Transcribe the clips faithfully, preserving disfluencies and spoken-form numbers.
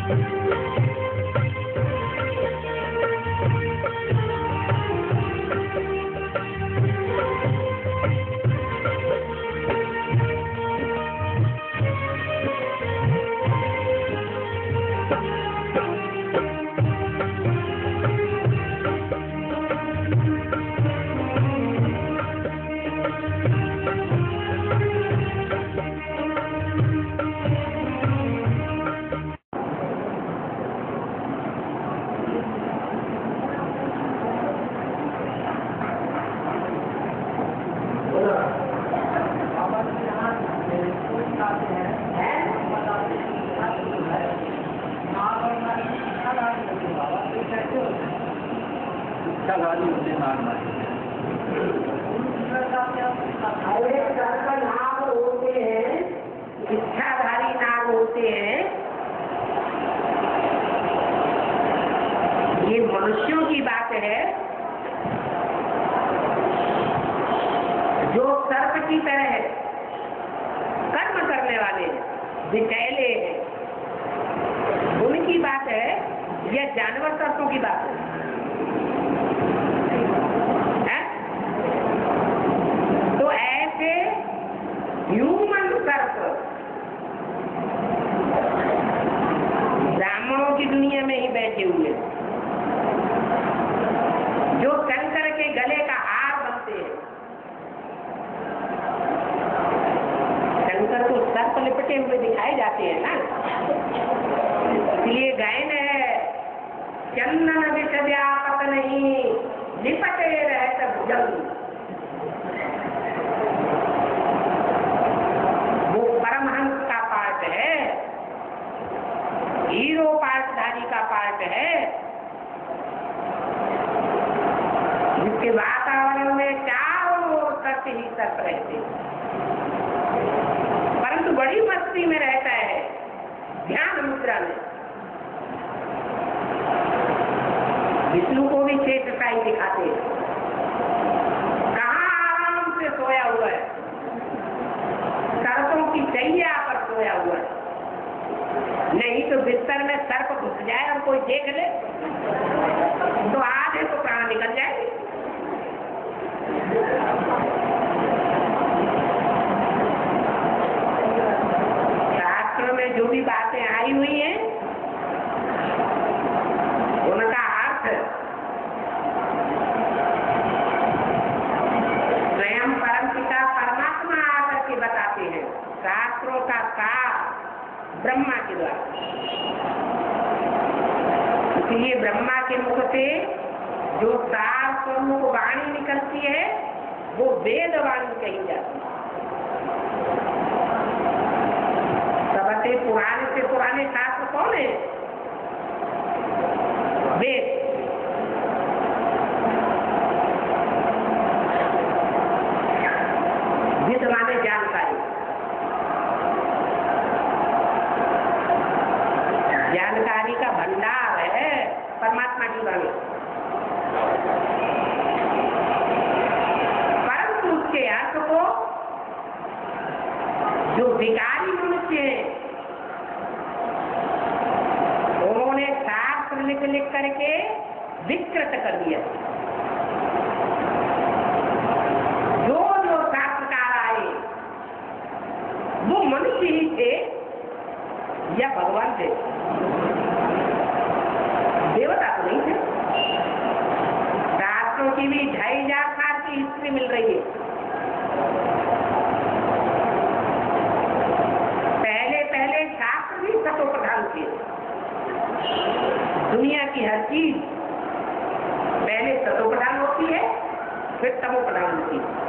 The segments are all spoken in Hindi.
इच्छाधारी नाग होते हैं, ये मनुष्यों की बात है। जो सर्प की तरह कर्म करने वाले विचैले हैं, उनकी बात है। यह जानवर सर्पों की बात है, है? तो ऐसे ह्यूमन सर्प ब्राह्मणों की दुनिया में ही बैठे हुए, जो शंकर के गले का हार बनते हैं। शंकर को सर्प लिपटे हुए दिखाए जाते हैं ना, इसलिए गायन है, चंदन विष व्यापक नहीं लिपटे रहत भुजंग। वो परमहंस का पाठ है, हीरो पाठधारी का पाठ है, जिसके वातावरण में चारों ओर सर्प ही सर्प रहते हैं, परंतु बड़ी मस्ती में रहता है, ध्यान मुद्रा में। विष्णु को भी चेतसाई दिखाते हैं, कहाँ आराम से सोया हुआ है, सर्पों की चैया पर सोया हुआ है। नहीं तो बिस्तर में सर्प घुस जाए और कोई देख ले तो आधे तो प्राण निकल जाए। शास्त्र में जो भी बातें आई हुई हैं, उनका अर्थ स्वयं परमपिता परमात्मा आकर के बताते हैं। शास्त्रों का सार ब्रह्मा के द्वारा, इसलिए ब्रह्मा के मुख से जो सार स्वरूप वाणी निकलती है, वो वेद वाणी कही जाती है। सबसे पुराने से पुराने शास्त्र कौन है? वेद। वेद माने जानकारी, जानकारी का भंडार है परमात्मा की वाणी। परंतु उसके अर्थ को जो विकारी मनुष्य है, उन्होंने शास्त्र लिख लिख करके विकृत कर दिया। जो जो शास्त्रकार आए वो मनुष्य ही थे या भगवान थे, देवता तो नहीं थे। शास्त्रों की भी ढाई हजार साल की हिस्ट्री मिल रही है। पहले पहले शास्त्र भी सतो प्रधान थे। दुनिया की हर चीज पहले सतो प्रधान होती है, फिर तमो प्रधान होती है।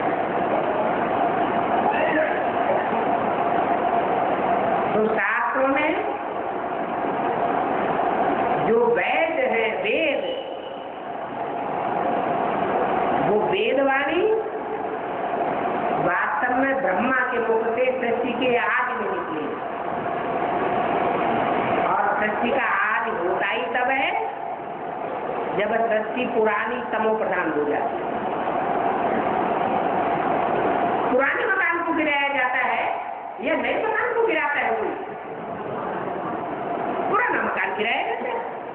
तो शास्त्रों में जो वेद है, वेद, वो वेदवाणी वास्तव में ब्रह्मा के मुख से सृष्टि के आदि में निकली, और सृष्टि का आदि होता ही तब है जब सृष्टि पुरानी तमो प्रधान हो जाती है। पुराने मकान को गिराया जाता है या नए मकान को गिराता है? कोई पुराना ही रहेगा।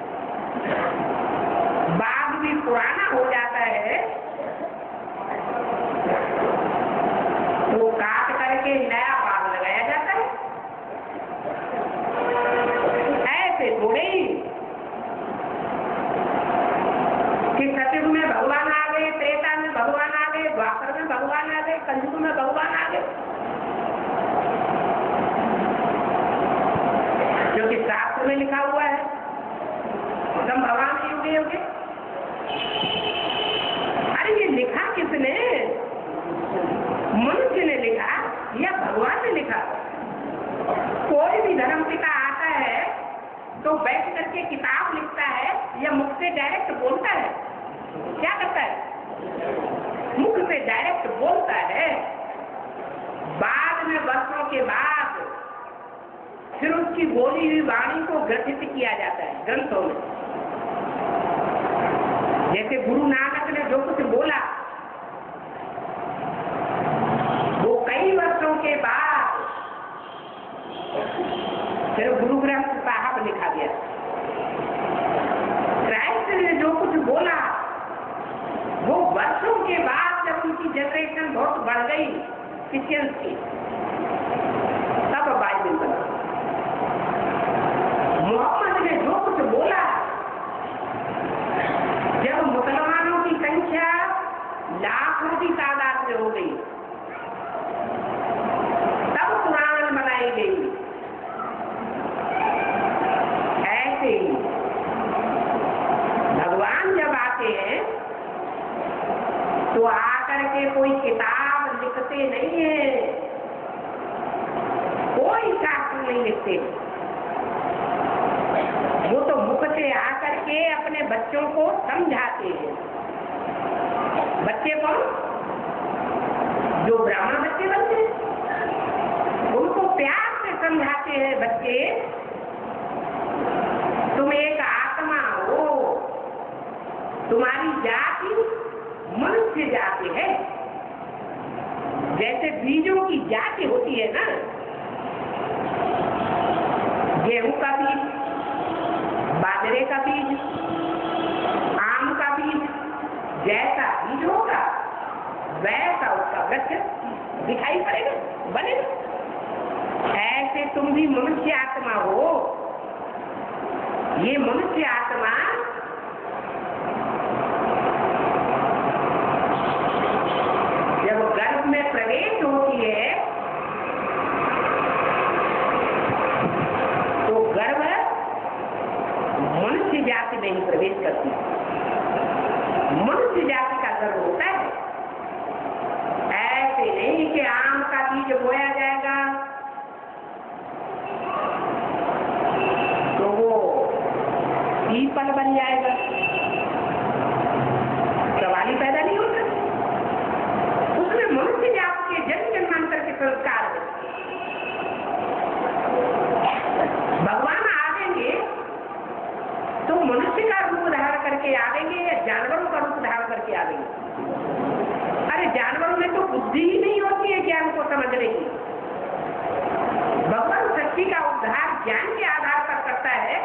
बाग भी पुराना हो जाता है तो काट करके नया बाग लगाया जाता है। ऐसे थोड़े ही कि सतयुग में भगवान आ गए, त्रेता में भगवान आ गए, द्वापर में भगवान आ गए, कलयुग में भगवान आ गए, जो कि शास्त्र में लिखा हुआ है तुम भगवान युगे युगे। अरे ये लिखा किसने? मनुष्य ने लिखा या भगवान ने लिखा? कोई भी धर्म पिता आता है तो बैठ करके किताब लिखता है या मुख से डायरेक्ट बोलता है? क्या करता है? मुख से डायरेक्ट बोलता है। बाद में वर्षों के बाद फिर उसकी बोली हुई वाणी को ग्रथित किया जाता है ग्रंथों में। जैसे गुरु नानक ने जो कुछ बोला वो कई वर्षों के बाद फिर गुरु ग्रंथ साहब लिखा गया। क्राइस्ट ने जो कुछ बोला वो वर्षों के बाद जब उनकी जनरेशन बहुत बढ़ गई क्रिश्चियंस की, तब बाइबल बना। मोहम्मद ने जो कुछ बोला जब मुसलमानों की संख्या लाखों की तादाद में हो गई, तब कुरान बनाई गई। ऐसे ही भगवान जब आते हैं तो आकर के कोई किताब लिखते नहीं है, कोई शास्त्र नहीं लिखते। वो तो मुख से आकर के अपने बच्चों को समझाते हैं। बच्चे कौन? जो ब्राह्मण बच्चे बनते हैं उनको प्यार से समझाते हैं। बच्चे तुम एक आत्मा हो, तुम्हारी जाति मनुष्य जाति है। जैसे बीजों की जाति होती है ना, गेहूं का बीज, बाजरे का बीज, आम का बीज, जैसा बीज होगा वैसा उसका वृक्ष दिखाई पड़ेगा, बनेगा। ऐसे तुम भी मनुष्य आत्मा हो। ये मनुष्य आत्मा जब गर्भ में प्रवेश होती है तो गर्भ मनुष्य जाति में ही प्रवेश करती है। मनुष्य जाति का गर्भ होता है। ऐसे नहीं कि आम का बीज बोया जाएगा तो वो पीपल बन जाएगा। सवाल ही पैदा नहीं होता। उसमें मनुष्य जाति के जन्म जन्मांतर के संस्कार है। भगवान आवेंगे तो मनुष्य का रूप धारण करके आवेंगे या जानवरों का रूप धारण करके आवेंगे? अरे जानवरों में तो बुद्धि ही नहीं होती है ज्ञान को समझने की। भगवान सृष्टि का उद्धार ज्ञान के आधार पर करता है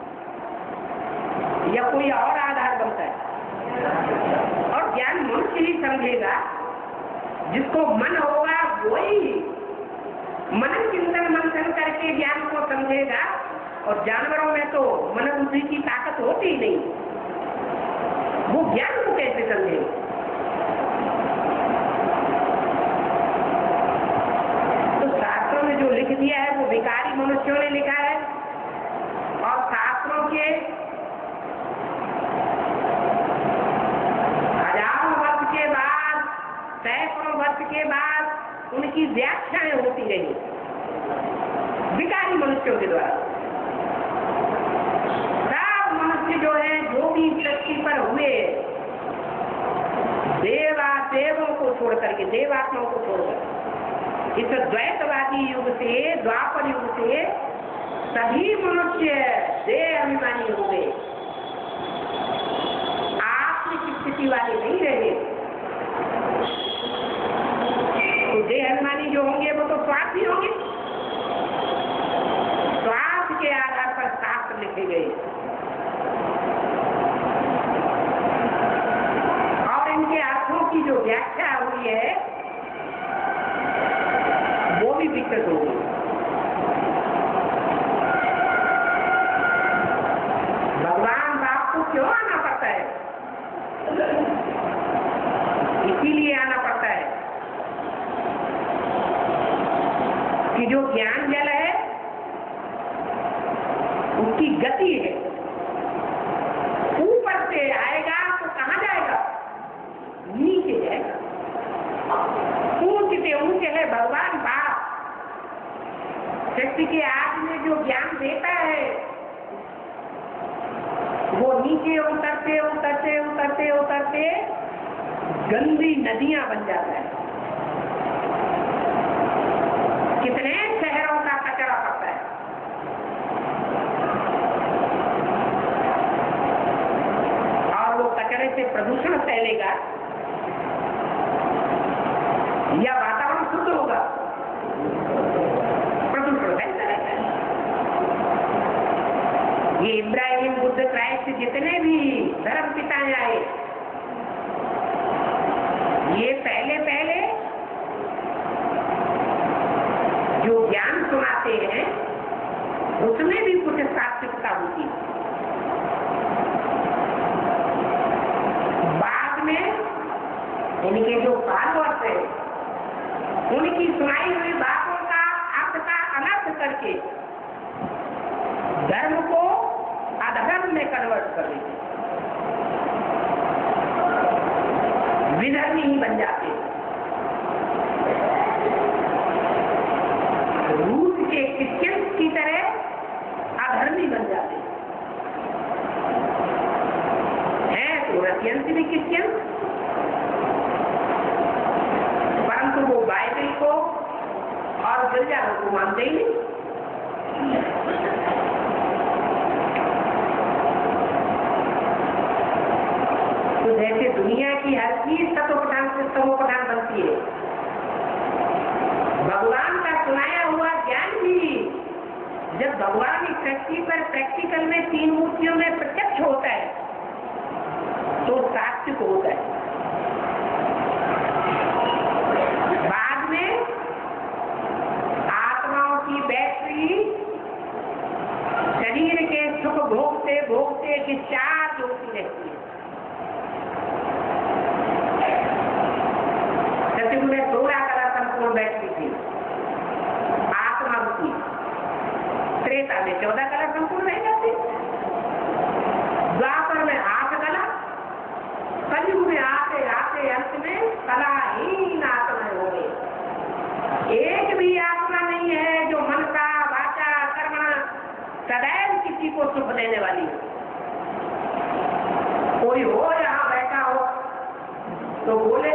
या कोई और आधार बनता है? और ज्ञान मनुष्य ही समझेगा, जिसको मन होगा वही मनन चिंतन मंथन करके ज्ञान को समझेगा। और जानवरों में तो मन बुद्धि की ताकत होती ही नहीं, वो ज्ञान को कैसे समझेगा? तो शास्त्रों में जो लिख दिया है वो भिखारी मनुष्यों ने लिखा है। और शास्त्रों के हजारों वर्ष के बाद, सैकड़ों वर्ष के बाद उनकी व्याख्याएं होती रही भिखारी मनुष्यों के द्वारा। सब मनुष्य जो है, जो भी सृष्टि पर हुए, देवा देवों को छोड़ करके, देवात्माओं को छोड़कर, इस द्वैतवादी युग से, द्वापर युग से सभी मनुष्य देह अभिमानी हो गए, आत्मिक स्थिति वाले नहीं रहे। तो देह अभिमानी जो होंगे वो तो स्वार्थी होंगे। स्वार्थ के आधार पर शास्त्र लिखे गए और इनके अर्थों की जो व्याख्या हुई है वो भी विकृत हो गई। भगवान बाप को क्यों आना पड़ता है? इसीलिए आना पड़ता है कि जो ज्ञान जल है उसकी गति है, ऊपर से आएगा तो कहां जाएगा? नीचे जाएगा। ऊंचे से ऊंचे है भगवान बाप। सृष्टि के आदि में जो ज्ञान देता है वो नीचे उतरते उतरते उतरते उतरते गंदी नदियां बन जाता है। कितने शहरों का कचरा पड़ता है। और वो कचरे से प्रदूषण फैलेगा या वातावरण शुद्ध होगा? प्रदूषण फैलता रहता है। ये इब्राहिम, बुद्ध, क्राइस्ट जितने भी धर्म पिताएं आए, ये पहले पहले जो ज्ञान सुनाते हैं उसमें भी कुछ सात्विकता होती है। बाद में इनके जो फॉलोअर्स हैं उनकी सुनाई हुई बातों का अर्थ का अनर्थ करके धर्म को अधर्म में कन्वर्ट कर देते, विधर्मी ही बन जाते। रूस के क्रिश्चियंस की तरह अधर्मी बन जाते हैं तो रशियंस भी क्रिश्चियंस, परंतु वो बाइबल को और गिरजाघरों को मानते ही नहीं। तो जैसे दुनिया की हर चीज सतोपठान से तमोपठान बनती है, भगवान का सुनाया हुआ ज्ञान भी जब भगवान की सृष्टि पर प्रैक्टिकल में तीन मूर्तियों में प्रत्यक्ष होता है तो सात्विक होता है। बाद में आत्माओं की बैटरी शरीर के सुख भोगते भोगते डिस्चार्ज होती रहती है। सतयुग में सोलह कला संपूर्ण बैटरी थी आत्मा की, त्रेता में चौदह कला संपूर्ण रह जाती, द्वापर में आठ कला, कलयुग में आते आते अंत में कलाहीन आत्माएं हो गई। एक भी आत्मा नहीं है जो मन का वाचा कर्मणा सदैव किसी को सुख देने वाली हो। कोई हो यहाँ बैठा हो तो बोले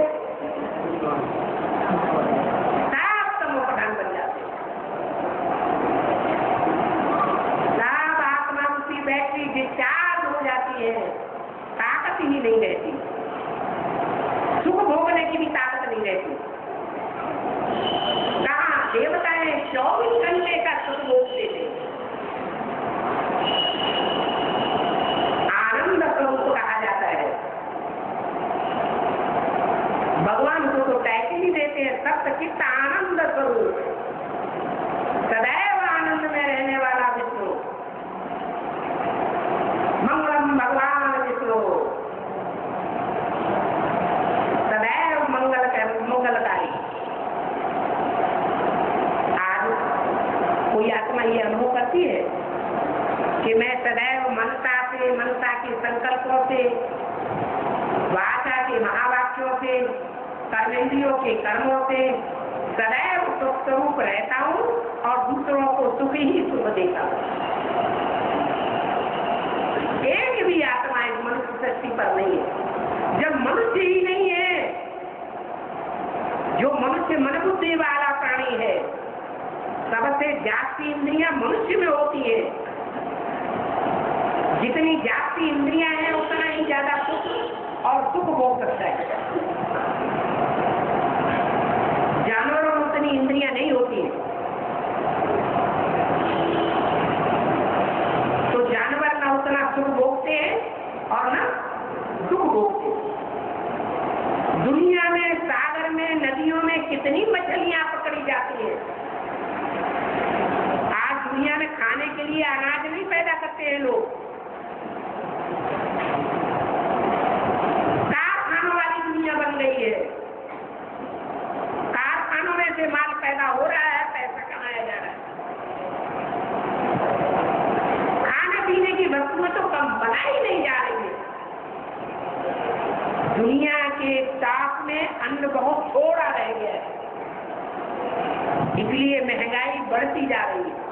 साफ तमोप्रधान बन जाते, साफ आत्मा उसी बैटरी डिस्चार्ज हो जाती है, ताकत ही नहीं रहती, सुख भोगने की भी ताकत नहीं रहती। कहाँ देवताएं चौबीस घंटे का सुख भोगते थे। आनंद स्वरूप कहा जाता है। भगवान को तो टाइटल ही देते हैं सप्त चित्त आनंद स्वरूप, सदैव आनंद में रहने वाला विष्णु। मंगलम भगवान विष्णु, सदैव मंगल मंगलकारी। आज कोई आत्मा ये अनुभव करती है कि मैं सदैव मनता से, मनता के संकल्पों से, वाचा के महावाक्यों से, कर्मेंद्रियों के कर्मों से सदैव सुख स्वरूप रहता हूँ और दूसरों को सुख ही सुख देता हूँ। एक भी आत्मा इस मनुष्य सृष्टि पर नहीं है। जब मनुष्य ही नहीं है, जो मनुष्य मन बुद्धि वाला प्राणी है, सबसे जाति इंद्रियां मनुष्य में होती है। जितनी जाति इंद्रियां हैं उतना ही ज्यादा सुख और सुख भोग सकता है। जानवरों में उतनी इंद्रियां नहीं होती है। तो खाने के लिए अनाज नहीं पैदा करते हैं लोग। कारखानों वाली दुनिया बन गई है। कारखानों में से माल पैदा हो रहा है, पैसा कमाया जा रहा है। खाने पीने की वस्तुएं तो कम बनाई नहीं जा रही है। दुनिया के स्टॉक में अन्न बहुत थोड़ा रह गया है, इसलिए महंगाई बढ़ती जा रही है।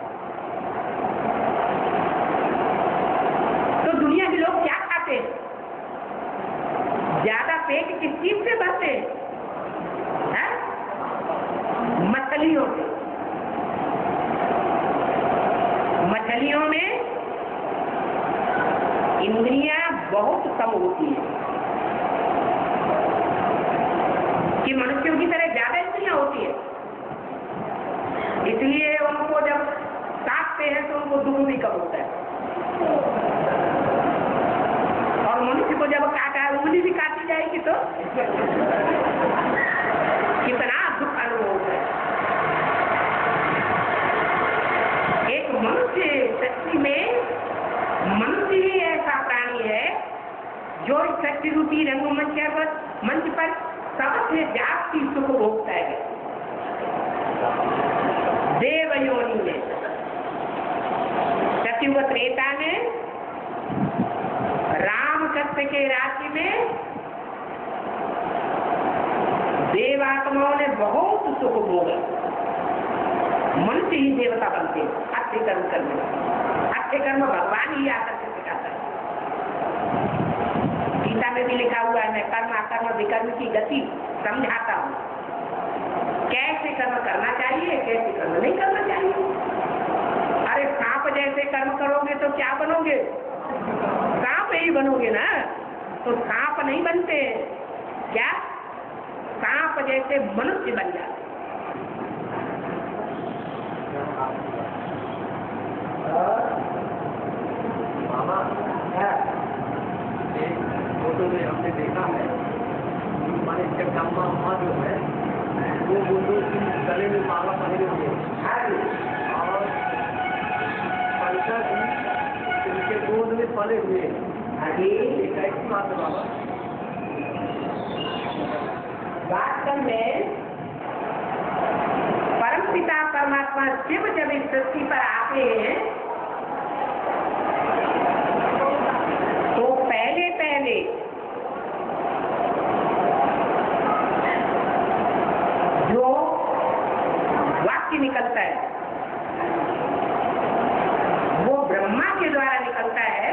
तो दुनिया के लोग क्या खाते हैं? ज्यादा पेट किस चीज से भरते हैं? मछलियों से। मछलियों में इंद्रियां बहुत कम होती है कि मनुष्यों की तरह ज्यादा इंद्रियां होती है, इसलिए उनको जब काटते हैं तो उनको दुख भी कम होता है। और मनुष्य को जब काटा उंगली भी काटी जाएगी तो कितना दुख अनुभव होता है। एक मनुष्य शक्ति में मनुष्य ही ऐसा प्राणी है जो इस शक्ति रूपी रंगमंच पर मंच पर सबसे जाति सुख भोगता है। देव योनि में, सतयुग त्रेता में, राम सत्य के राज्य में देवात्माओं ने बहुत सुख भोगा। मनुष्य ही देवता बनते हैं अच्छे कर्म करने। अच्छे कर्म भगवान ही आकर के सिखाता है। गीता में भी लिखा हुआ है, मैं कर्म अकर्म विकर्म की गति समझाता हूँ, कैसे कर्म करना चाहिए, कैसे कर्म नहीं करना चाहिए। अरे सांप जैसे कर्म करोगे तो क्या बनोगे? सांप ही बनोगे ना। तो सांप नहीं बनते, क्या सांप जैसे मनुष्य बन जाते। मामा एक फोटो में हमने देखा है, हमारे जगदम्बा अम्मा जो है वो बुंदों की गले में माला पहने हुए और पंचा जी उनके गोद में पले हुए हैं। कैसी बात है बाबा? वास्तव में परम पिता परमात्मा शिव जब इस सृष्टि पर आते हैं तो पहले पहले जो वाक्य निकलता है वो ब्रह्मा के द्वारा निकलता है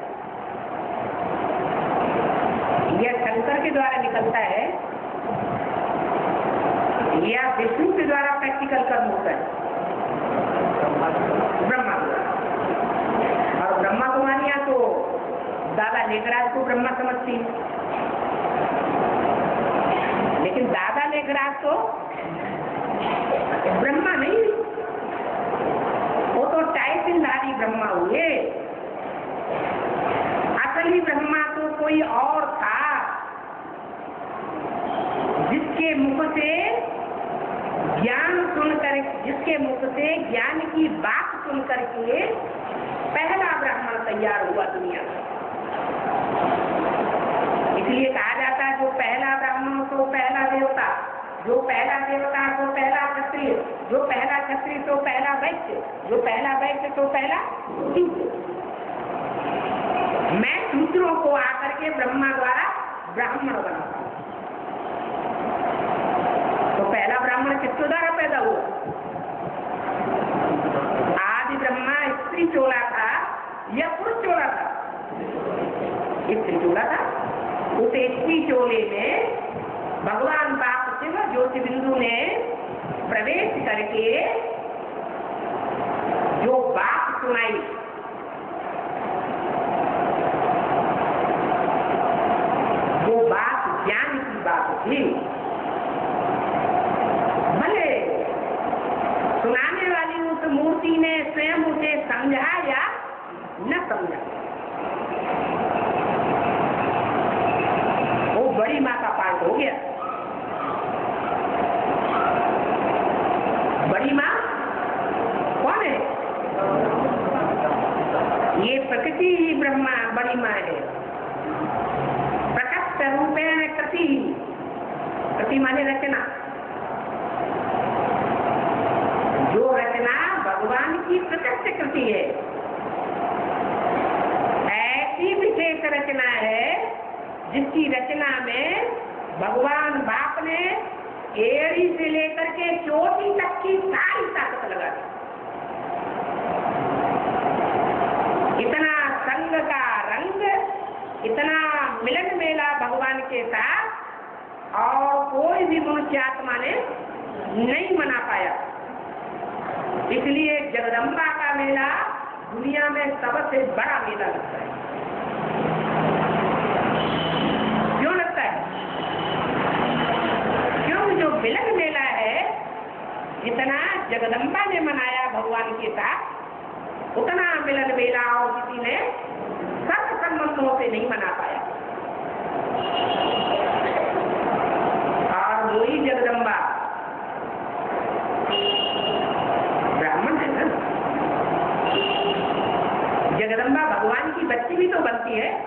या शंकर के द्वारा निकलता है या विष्णु के द्वारा प्रैक्टिकल कर्म होता है? ब्रह्मा। और ब्रह्मा कुमारियां तो दादा लेखराज को ब्रह्मा समझती, लेकिन दादा लेखराज तो ब्रह्मा नहीं, वो तो टाइटिलधारी ब्रह्मा हुए। असली ब्रह्मा तो कोई और था जिसके मुख से ज्ञान सुनकर, जिसके मुख से ज्ञान की बात सुन करके पहला ब्राह्मण तैयार हुआ दुनिया में। इसलिए कहा जाता है जो पहला ब्राह्मण तो पहला देवता, जो पहला देवता तो पहला क्षत्रिय, जो पहला क्षत्रिय तो पहला वैश्य, जो पहला वैश्य तो पहला शूद्र। मैं शूद्रों को आकर के ब्रह्मा द्वारा ब्राह्मण बनाता। तो पहला ब्राह्मण किसके द्वारा पैदा हुआ? आदि ब्रह्मा स्त्री चोला था या पुरुष चोला था? स्त्री चोला था। उस स्त्री चोले में भगवान बाप शिव ज्योति बिंदु ने प्रवेश करके जो बात सुनाई, वो बात ज्ञान की बात थी। भले सुनाने वाली उस मूर्ति ने स्वयं उसे समझा या न समझा, वो बड़ी माँ का पाठ हो गया। बड़ी माँ कौन है? ये प्रकृति ही ब्रह्मा बड़ी माँ है। प्रकट रूपेण कृति, कृति माने रचना, जो रचना भगवान की प्रत्यक्ष कृति है, ऐसी विशेष रचना है जिसकी रचना में भगवान बाप ने एड़ी से लेकर के चोटी तक की सारी ताकत लगा दी। इतना संग का रंग, इतना मिलन मेला भगवान के साथ और कोई भी मनुष्य आत्मा ने नहीं मना पाया। इसलिए जगदम्बा का मेला दुनिया में सबसे बड़ा मेला लगता है। क्यों लगता है? क्योंकि जो मिलन मेला है, जितना जगदम्बा ने मनाया भगवान के साथ, उतना मिलन मेला और किसी ने सर्व संबंधों से नहीं मना पाया। और वही जगदम्बा ब्राह्मण है ना। जगदम्बा भगवान की बच्ची भी तो बनती है।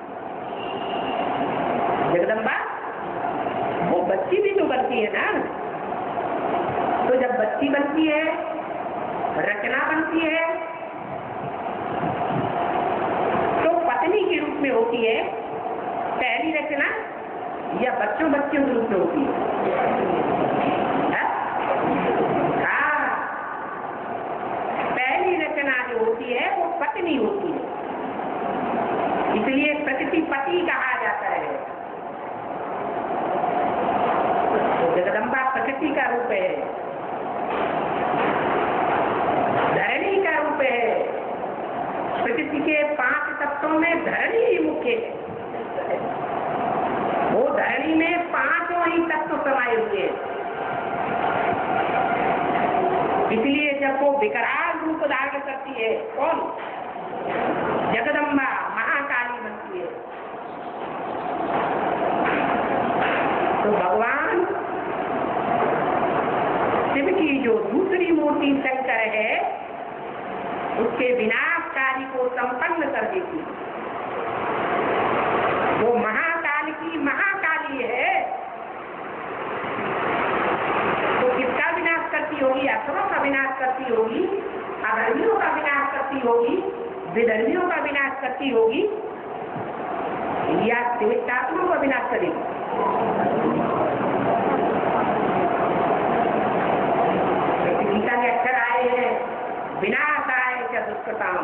जगदम्बा वो बच्ची भी तो बनती है ना। तो जब बच्ची बनती है, रचना बनती है, तो पत्नी के रूप में होती है पहली रचना, या बच्चों बच्चियों के रूप में होती है? हाँ, पहली रचना जो होती है वो पत्नी होती है। इसलिए प्रकृति पति कहा जाता है। तो जगदम्बा प्रकृति का रूप है, धरणी का रूप है। प्रकृति के पांच तत्वों में धरणी ही मुख्य है। वो धरणी में पांचों ही तत्व समाये हुए हैं। इसलिए जब वो विकराल रूप धारण करती है, कौन? जगदम्बा महाकाली बनती है। तो भगवान शिव की जो दूसरी मूर्ति शंकर है, उसके विनाशकारी को संपन्न कर देती है। वो महाकाल की महाकाली है। तो किसका विनाश करती होगी? असुरों का विनाश करती होगी, अधर्मियों का विनाश करती होगी, विधर्मियों का विनाश करती होगी, या शिविष्टात्माओं का विनाश करेगी? गीता के अक्षर आए हैं, विनाश आए क्या दुष्कृताम।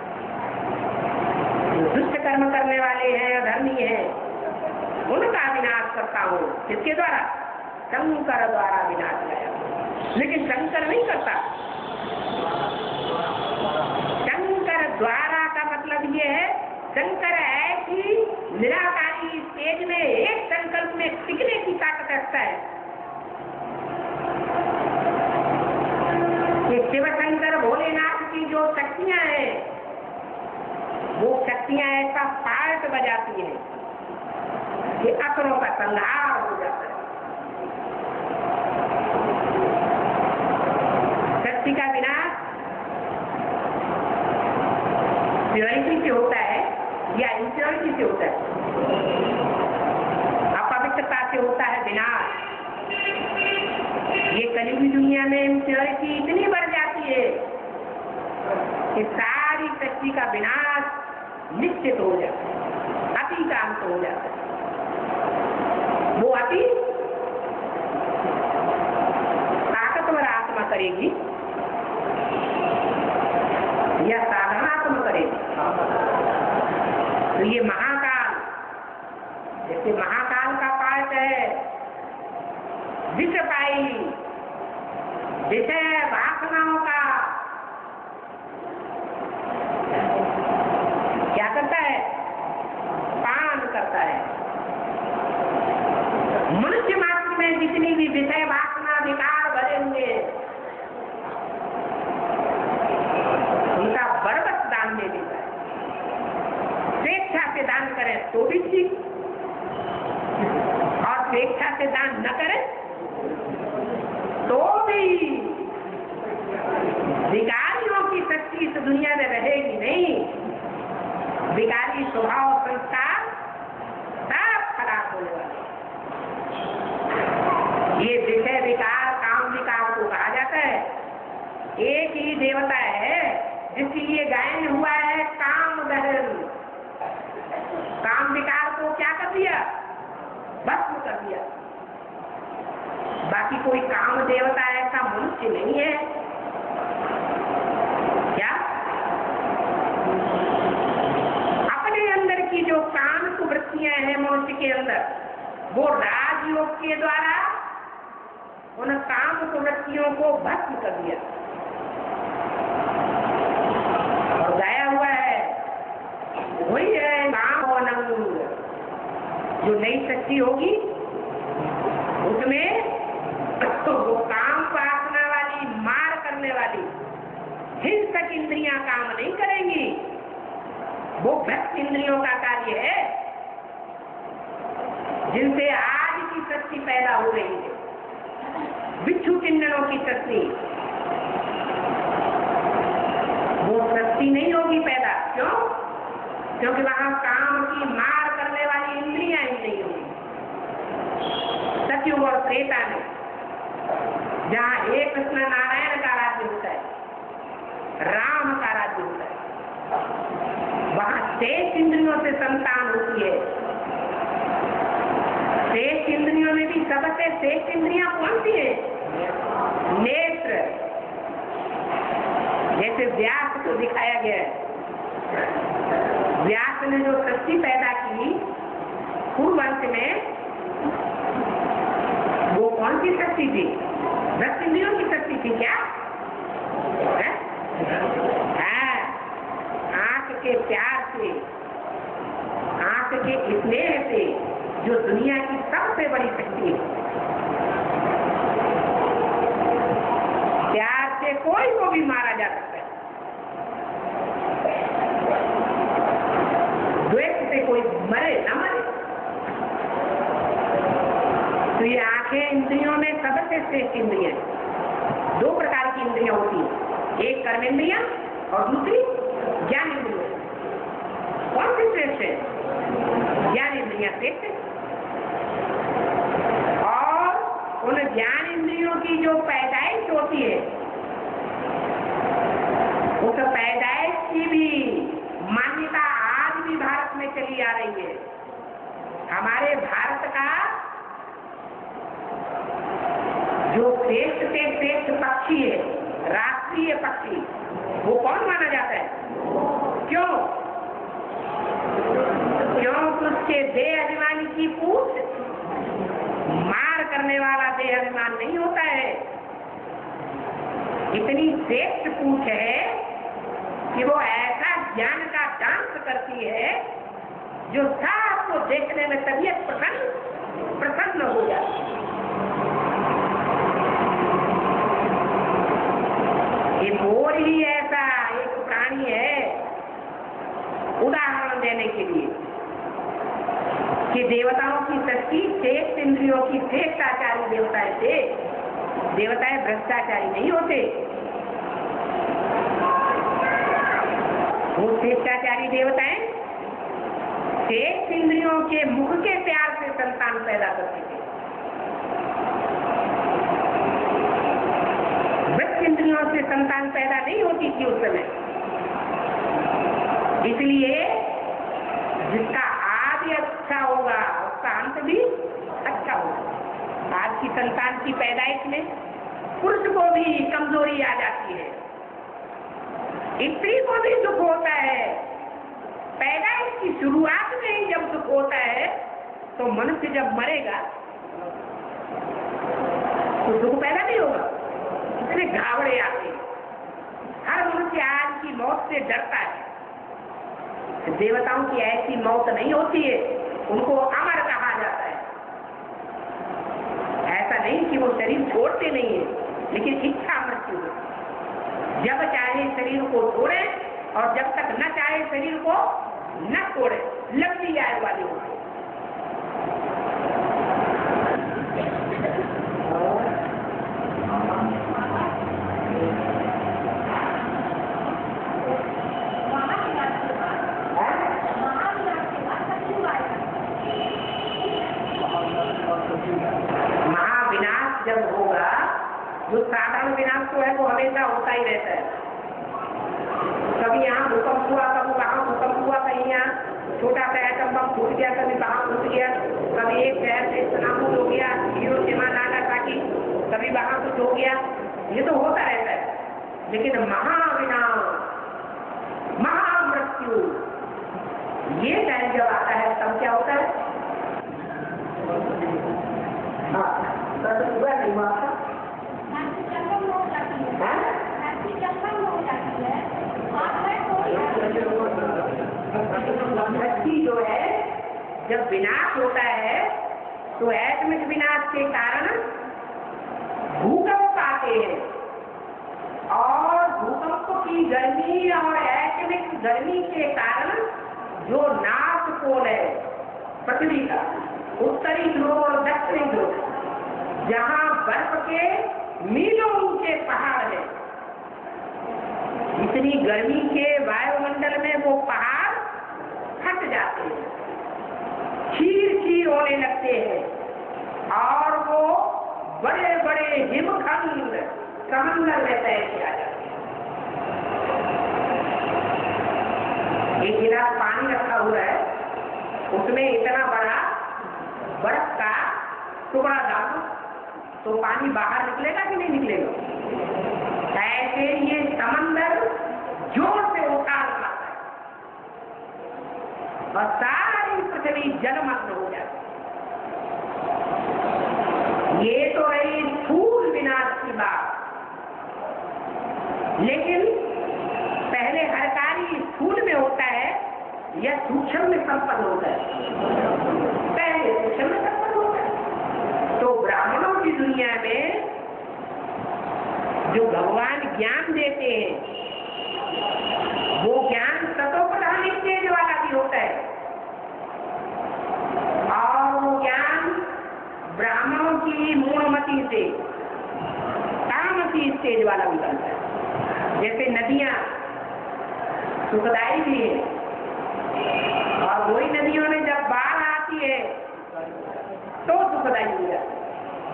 जो दुष्ट कर्म करने वाले हैं, अधर्मी हैं, उनका विनाश करता हूँ। किसके द्वारा? शंकर द्वारा विनाश लाया। लेकिन शंकर नहीं करता। शंकर द्वारा का मतलब ये है, शंकर ऐसी निराकारी स्टेज में एक संकल्प में टिकने की ताकत रखता है कि शिव शंकर भोलेनाथ की जो शक्तियां हैं, वो शक्तियां ऐसा पार्ट बजाती हैं कि असुरों का संहार हो जाता है। शक्ति का विनाश प्योरिटी से होता है या इम्प्योरिटी से होता है? अपवित्रता से होता है विनाश। ये कलियुगी दुनिया में इम्प्योरिटी इतनी बढ़ जाती है कि सारी शक्ति का विनाश निश्चित हो जाता है, अति का अंत हो जाता है। वो अति ताकतवर आत्मा करेगी या साधनात्मा करेगी? तो ये महाकाल, जैसे महाकाल का पार्ट है विषपाई, विषय वासनाओं का, क्या करता है? पान करता है। मनुष्य मात्र में जितनी भी विषय वासना विकार भरे हुए, उनका बर्बत दान दे देता है। स्वेच्छा से दान करें तो भी ठीक, और स्वेच्छा से दान न करें तो भी विकारियों की शक्ति इस दुनिया में रहेगी नहीं। स्वभाव संस्कार सब खराब होने वाले। ये विषय विकार काम विकार को कहा जाता है। एक ही देवता है जिसके लिए गायन हुआ है काम दहन। काम विकार को क्या कर दिया? भस्म कर दिया। बाकी कोई काम देवता ऐसा मनुष्य नहीं है। क्या अपने अंदर की जो काम कुवृत्तियां हैं मनुष्य के अंदर, वो राजयोग के द्वारा उन काम कुवृत्तियों को भस्म कर दिया और गाया हुआ है। वही है काम और अनंग। जो नई शक्ति होगी उसमें तो वो काम वासना वाली, मार करने वाली हिंसक इंद्रियां काम नहीं करेंगी। वो भक्त इंद्रियों का कार्य है जिनसे आज की शक्ति पैदा हो रही है, बिच्छू चिन्हनों की शक्ति। वो शक्ति नहीं होगी पैदा। क्यों? क्योंकि वहां काम की मार करने वाली इंद्रियां ही नहीं होगी। सतयुग और त्रेता में जहाँ एक कृष्ण नारायण का राज्य होता है, राम का राज्य होता है, वहां शेष इंद्रियों से संतान होती है। शेष इंद्रियों में भी सबसे शेष इंद्रियां कौन सी है? नेत्र। जैसे व्यास को दिखाया गया है, व्यास ने जो शक्ति पैदा की पूर्ववंश में, वो कौन सी शक्ति थी? दस इंद्रियों की शक्ति थी क्या? हाँ, आंख के प्यार से, आंख के स्नेह से, जो दुनिया की सबसे बड़ी शक्ति है। प्यार से कोई को भी मारा जा सकता है, द्वेष से कोई मरे ना मरे। तो ये आंखें इंद्रियों में सबसे श्रेष्ठ इंद्रियां हैं। दो प्रकार की इंद्रियां होती हैं, एक कर्मेंद्रियां और दूसरी ज्ञान इंद्रियां। कौन सी श्रेष्ठ है? ज्ञान इंद्रियां श्रेष्ठ है। और उन ज्ञान इंद्रियों की जो पैदाइश होती है, उस पैदाइश की भी मान्यता आज भी भारत में चली आ रही है। हमारे भारत का जो श्रेष्ठ से श्रेष्ठ पक्षी है, राष्ट्रीय पक्षी, वो कौन माना जाता है? क्यों? क्योंकि उसके देह अभिमानी की पूछ मार करने वाला देह अभिमान नहीं होता है। इतनी श्रेष्ठ पूछ है कि वो ऐसा ज्ञान का डांस करती है जो सबको देखने में तबीयत प्रसन्न प्रसन्न हो जाती है। ये मोर ही ऐसा एक प्राणी है, उदाहरण देने के लिए, कि देवताओं की शक्ति शेष इंद्रियों की श्रेष्ठाचारी देवताएं थे। देवताएं भ्रष्टाचारी नहीं होते। वो श्रेष्ठाचारी देवताएं शेष इंद्रियों के मुख के प्यार से संतान पैदा करते थे। इंद्रियों से संतान पैदा नहीं होती थी उस समय। इसलिए जिसका आदि अच्छा होगा उसका अंत भी अच्छा होगा। आज की संतान की पैदाइश में पुरुष को भी कमजोरी आ जाती है, स्त्री को भी दुख होता है। पैदाइश की शुरुआत में ही जब दुख होता है तो मनुष्य जब मरेगा तो दुख पैदा नहीं होगा, इतने घावड़े आते हैं। हर मनुष्य आज की मौत से डरता है। देवताओं की ऐसी मौत नहीं होती है, उनको अमर कहा जाता है। ऐसा नहीं कि वो शरीर छोड़ते नहीं है, लेकिन इच्छा मृत्यु है। जब चाहे शरीर को छोड़े और जब तक न चाहे शरीर को न छोड़े, लंबी आयु वाले होते। तो है वो हमेशा होता ही रहता है। कभी यहाँ भूकंप हुआ, कभी वहाँ भूकंप हुआ, कहीं यहाँ छोटा सा एटम बम फूट गया, कभी वहाँ फूट गया, कभी एक शहर से सुनामी हो गया, हिरोशिमा नागासाकी, कभी वहाँ कुछ हो गया। ये तो होता रहता है। लेकिन महाविनाश, महामृत्यु, ये टाइम जब आता है तब क्या होता है? हाँ, तो सुबह नहीं हुआ था। धरती जो है जब विनाश होता है तो आत्मिक विनाश के कारण भूकंप आते हैं, और भूकंप की गर्मी और आत्मिक गर्मी के कारण जो नार्थ पोल है पृथ्वी का, उत्तरी ध्रुव और दक्षिणी ध्रुव, जहाँ बर्फ के मीलों ऊंचे पहाड़ है, इतनी गर्मी के वायुमंडल में वो पहाड़ फट जाते हैं, चीर चीर होने लगते हैं, और वो बड़े बड़े हिमखंड समंदर में तय किया जाता है। एक गिलास पानी रखा हुआ है, उसमें इतना बड़ा बर्फ का टुकड़ा डालो तो पानी बाहर निकलेगा कि नहीं निकलेगा? ऐसे ये समंदर जोर से उछाल मारता है और सारी पृथ्वी जलमग्न हो जाती है। ये तो रही स्थूल विनाश की बात, लेकिन पहले हर कार्य स्थूल में होता है या सूक्ष्म में संपन्न होता है? पहले सूक्ष्म में संपन्न होता है। तो ब्राह्मणों की दुनिया में जो भगवान ज्ञान देते हैं वो ज्ञान सतोप्रधान स्टेज वाला भी होता है, और वो ज्ञान ब्राह्मणों की मूढ़मती से तामसी स्टेज वाला भी बनता है। जैसे नदियां सुखदायी भी है, और वही नदियों में जब बाढ़ आती है तो सुखदायी हो जाती है।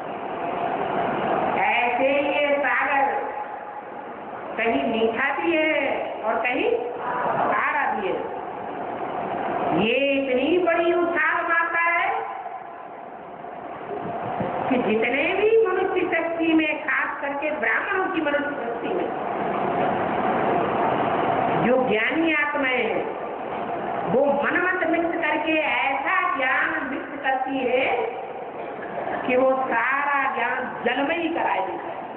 ऐसे ये सागर कहीं मीठा भी है और कहीं खारा भी है। ये इतनी बड़ी उछाल मारता है कि जितने भी मनुष्य शक्ति में, खास करके ब्राह्मणों की मनुष्य शक्ति में जो ज्ञानी आत्माएं हैं, वो मनमत मिक्स करके ऐसा ज्ञान मिक्स करती है कि वो सारा ज्ञान जलमयी कराएगी।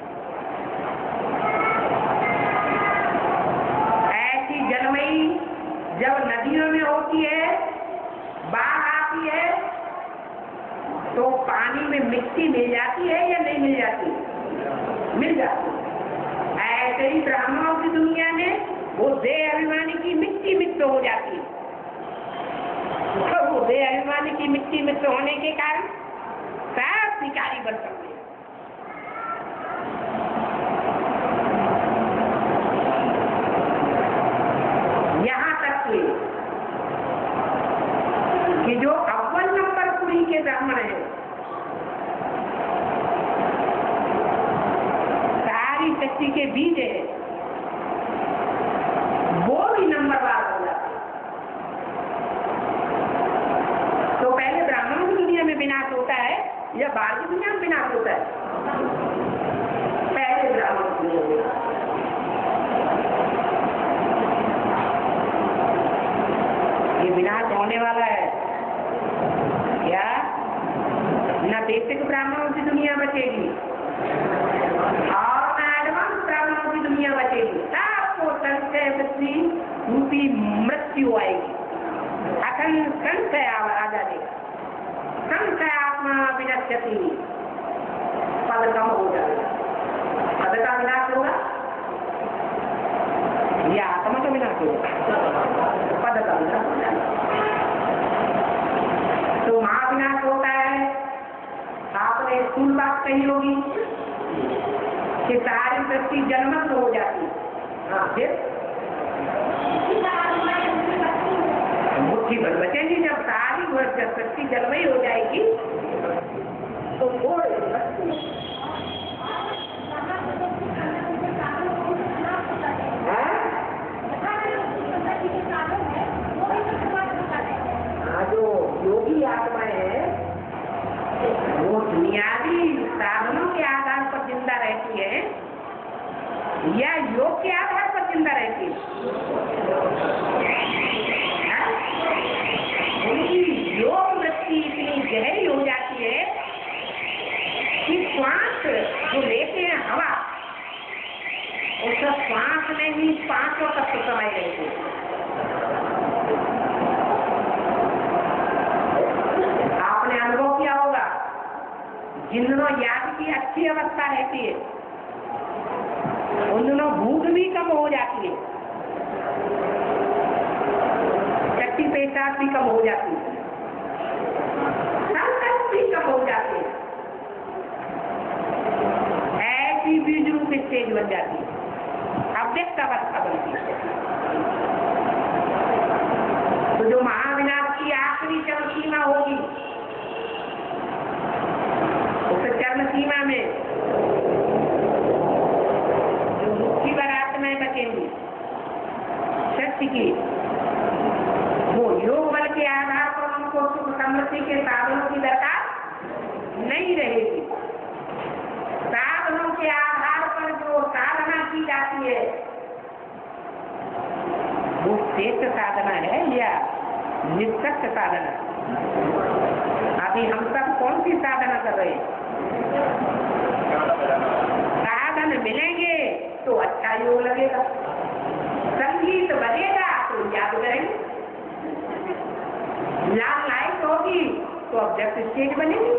ऐसी जलमयी जब नदियों में होती है, बाढ़ आती है, तो पानी में मिट्टी मिल जाती है या नहीं मिल जाती? मिल जाती है। ऐसे ही ब्राह्मणों की दुनिया में वो देह अभिमानी की मिट्टी मिक्स हो जाती है। तो वो देह अभिमानी की मिट्टी मिक्स होने के कारण सब शिकारी बन सकते हैं। यहाँ तक कि जो अव्वल नंबर पुरी के ब्राह्मण है, सारी शक्ति के बीज है, वो भी नंबरवार हो जाते हैं। तो पहले ब्राह्मणों की दुनिया में विनाश होता है या बाहर की दुनिया में विनाश होता है? पहले ब्राह्मणों की दुनिया में। ये विनाश होने वाला है क्या? न बेसिक ब्राह्मणों की दुनिया बचेगी और न एडवांस ब्राह्मणों की दुनिया बचेगी। सबको संशय वृत्ति रूपी मृत्यु आएगी। अखंड संशय आ जाएगा। संशय आत्मा विनश्यति, पद कम हो जाएगा। पद का विनाश होगा या आत्मा का विनाश होगा? पद का विनाश हो जाएगा। तो महाविनाश होता है। आपने स्थूल बात कही होगी कि सारी सृष्टि जलमग्न हो जाती है। हाँ, फिर मुट्ठी भर बचेगी। जब सारी सृष्टि जलमयी हो जाएगी तो थोड़े हाँ, जो योगी आत्माएं हैं वो दुनियावी साधनों के आधार पर जिंदा रहती है या योग के आधार पर जिंदा रहती है? हाँ? उनकी योग वृत्ति इतनी गहरी हो जाती है कि श्वास जो लेते हैं हवा, उस श्वास में ही पांचों तत्व समाये रहते हैं। आपने अनुभव किया होगा, जिन दिनों याद की अच्छी अवस्था रहती है उन दिनों भूख भी कम हो जाती है, शक्ति पेशाब भी कम हो जाती है, संकल्प भी कम हो जाते हैं। ऐसी बीज रूप स्टेज बन जाती है, अव्यक्त अवस्था बनती है। तो जो महाविनाश की आखिरी चरम सीमा होगी, उस चरम सीमा में जो मुक्ति बारात में बचेंगी शक्ति की, वो योग बल के आधार पर उनको सुख समृद्धि के साधनों की दरकार नहीं रहेगी। साधनों के आधार पर जो साधना की जाती है वो श्रेष्ठ साधना है या निष्कर्ष साधना? अभी हम सब कौन सी साधना कर रहे हैं? साधन मिलेंगे तो अच्छा योग लगेगा, संगीत बजेगा तो याद करेंगे, लाल लाइट होगी तो ऑब्जेक्ट स्टेज बनेगी,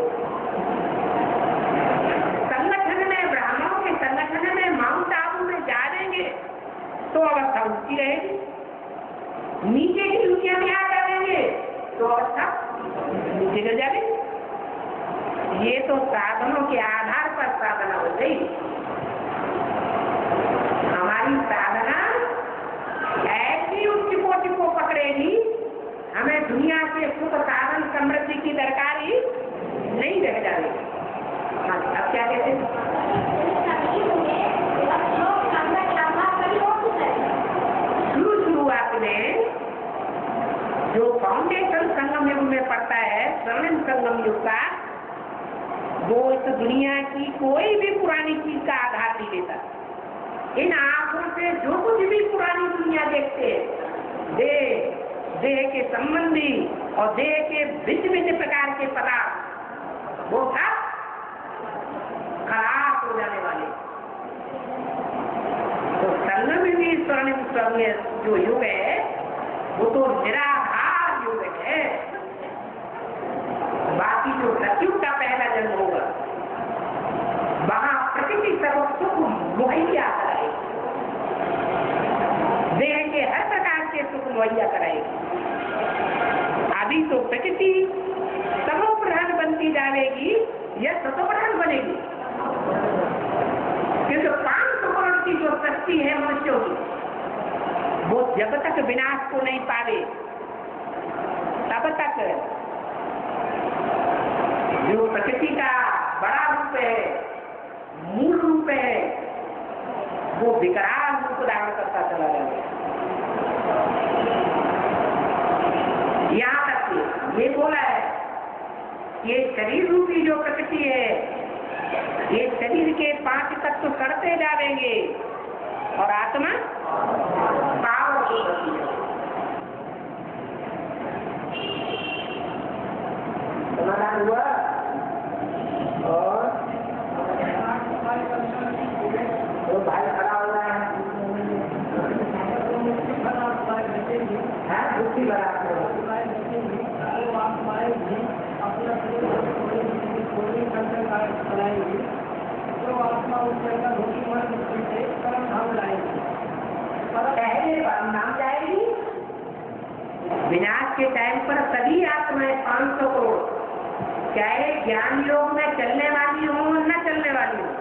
संगठन में ब्राह्मणों के संगठन में माउंट आबू में जा देंगे तो अवस्था ऊंची रहेगी, नीचे की दुनिया में आ जाएंगे तो अवस्था नीचे गिर जाएगी। ये तो साधनों के आधार पर साधना हो गई। हमारी साधना ऐसी उच्च कोटि को पकड़ेगी, हमें दुनिया के सुख साधन समृद्धि की दरकार ही नहीं रह जाएगी। हाँ, अब क्या कहते हैं? शुरू शुरुआत में जो फाउंडेशन संगम युग में पड़ता है, स्वर्णिम संगम युग का, वो इस दुनिया की कोई भी पुरानी चीज का आधार नहीं लेता। इन आंखों से जो कुछ भी पुरानी दुनिया देखते हैं, देह देह के संबंधी और देह के भिन्न भिन्न प्रकार के पदार्थ, वो सब खराब हो जाने वाले। तो संगम भी स्वर्णिम स्वर्णीय जो युग है वो तो निराधार युग है। बाकी जो सतयुग का पहला जन्म होगा वहां प्रकृति सर्व सुख मुहैया कराएगी, देह के हर प्रकार के सुख मुहैया कराएगी। अभी तो प्रकृति सर्वप्रधान बनती जाएगी या सतोप्रधान बनेगी, क्योंकि पांच सौ करोड़ की जो शक्ति है मनुष्यों की, वो जब तक विनाश को नहीं पावे तब तक जो प्रकृति का बड़ा रूप है, मूल रूप है, वो विकराल रूप धारण करता चला जाएगा। यहाँ तक ये बोला है, ये शरीर रूपी जो प्रकृति है, ये शरीर के पांच तत्व करते जाएंगे और आत्मा पावर को करती है। समाधान हुआ? और तो भाई खड़ा हो रहा है, बुद्धि बना पहले नाम जाएगी। विनाश के टाइम पर सभी आत्माएं पांच सौ करोड़, चाहे ज्ञान योग में चलने वाली हो न चलने वाली हो,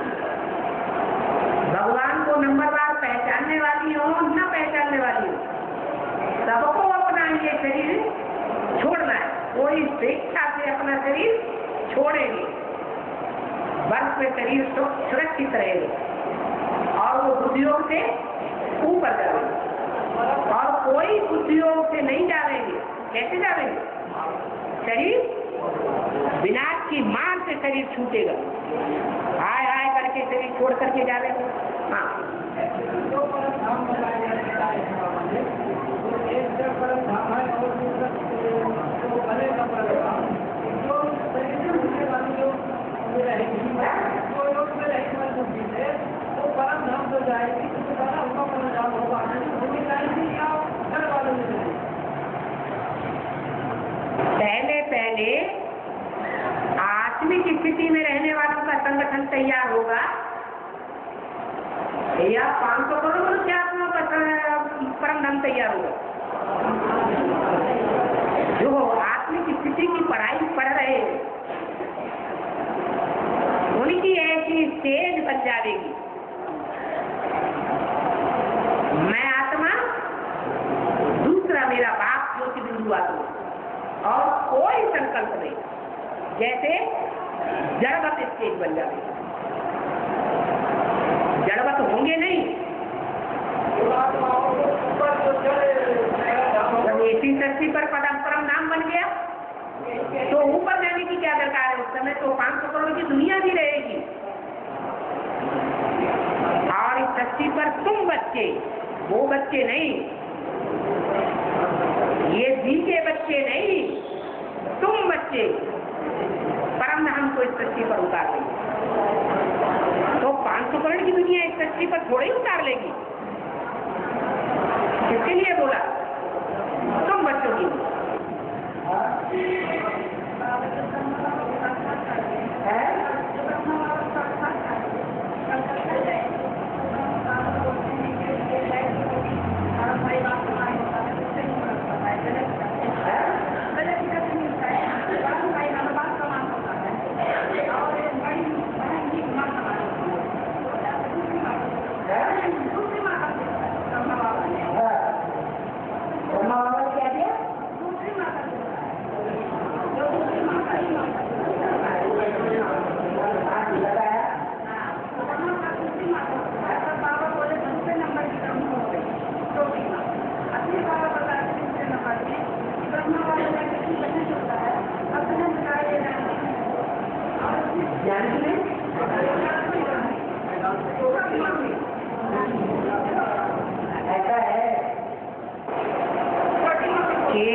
भगवान को नंबरवार पहचानने वाली हो न पहचानने वाली हो, सबको अपना ये शरीर छोड़ना है। कोई स्वेच्छा से अपना शरीर छोड़ेंगे, वर्ष में शरीर सुरक्षित रहेगा और वो बुद्धियोग से ऊपर जाएगा। और कोई वियोग से नहीं जावेंगे। कैसे जावेंगे? शरीर विनाश की मार से शरीर छूटेगा, हाय हाय करके शरीर छोड़ करके जावेंगे। हाँ, परम धाम तो जाएगी, तो सारा उनका परम धाम होगा, उनकी जाएगी या घर वालों में जाएगी। पहले पहले आत्मिक स्थिति में रहने वालों का संगठन तैयार होगा या पांच सौ करोड़ मनुष्य आत्माओं का परम धाम तैयार होगा। जो आत्मिक स्थिति की पढ़ाई पढ़ रहे हैं उनकी ऐसी स्टेज बन जाएगी, मैं आत्मा, दूसरा मेरा बाप ज्योति बिंदु आत्मा, और कोई संकल्प नहीं, जैसे जड़वत स्टेज बन जाए। जड़वत होंगे नहीं, जब ऐसी सृष्टि पर पदम परम नाम बन गया तो ऊपर जाने की क्या दरकार है? उस समय तो पांच सौ करोड़ की दुनिया भी रहेगी, और इस सृष्टि पर तुम बच्चे, वो बच्चे नहीं, ये जी के बच्चे नहीं, तुम बच्चे परम धाम को इस सृष्टि पर उतार लेंगे। तो पांच सौ करोड़ की दुनिया इस सृष्टि पर थोड़े ही उतार लेगी। किसके लिए बोला? तुम बच्चों की ऐसा है कि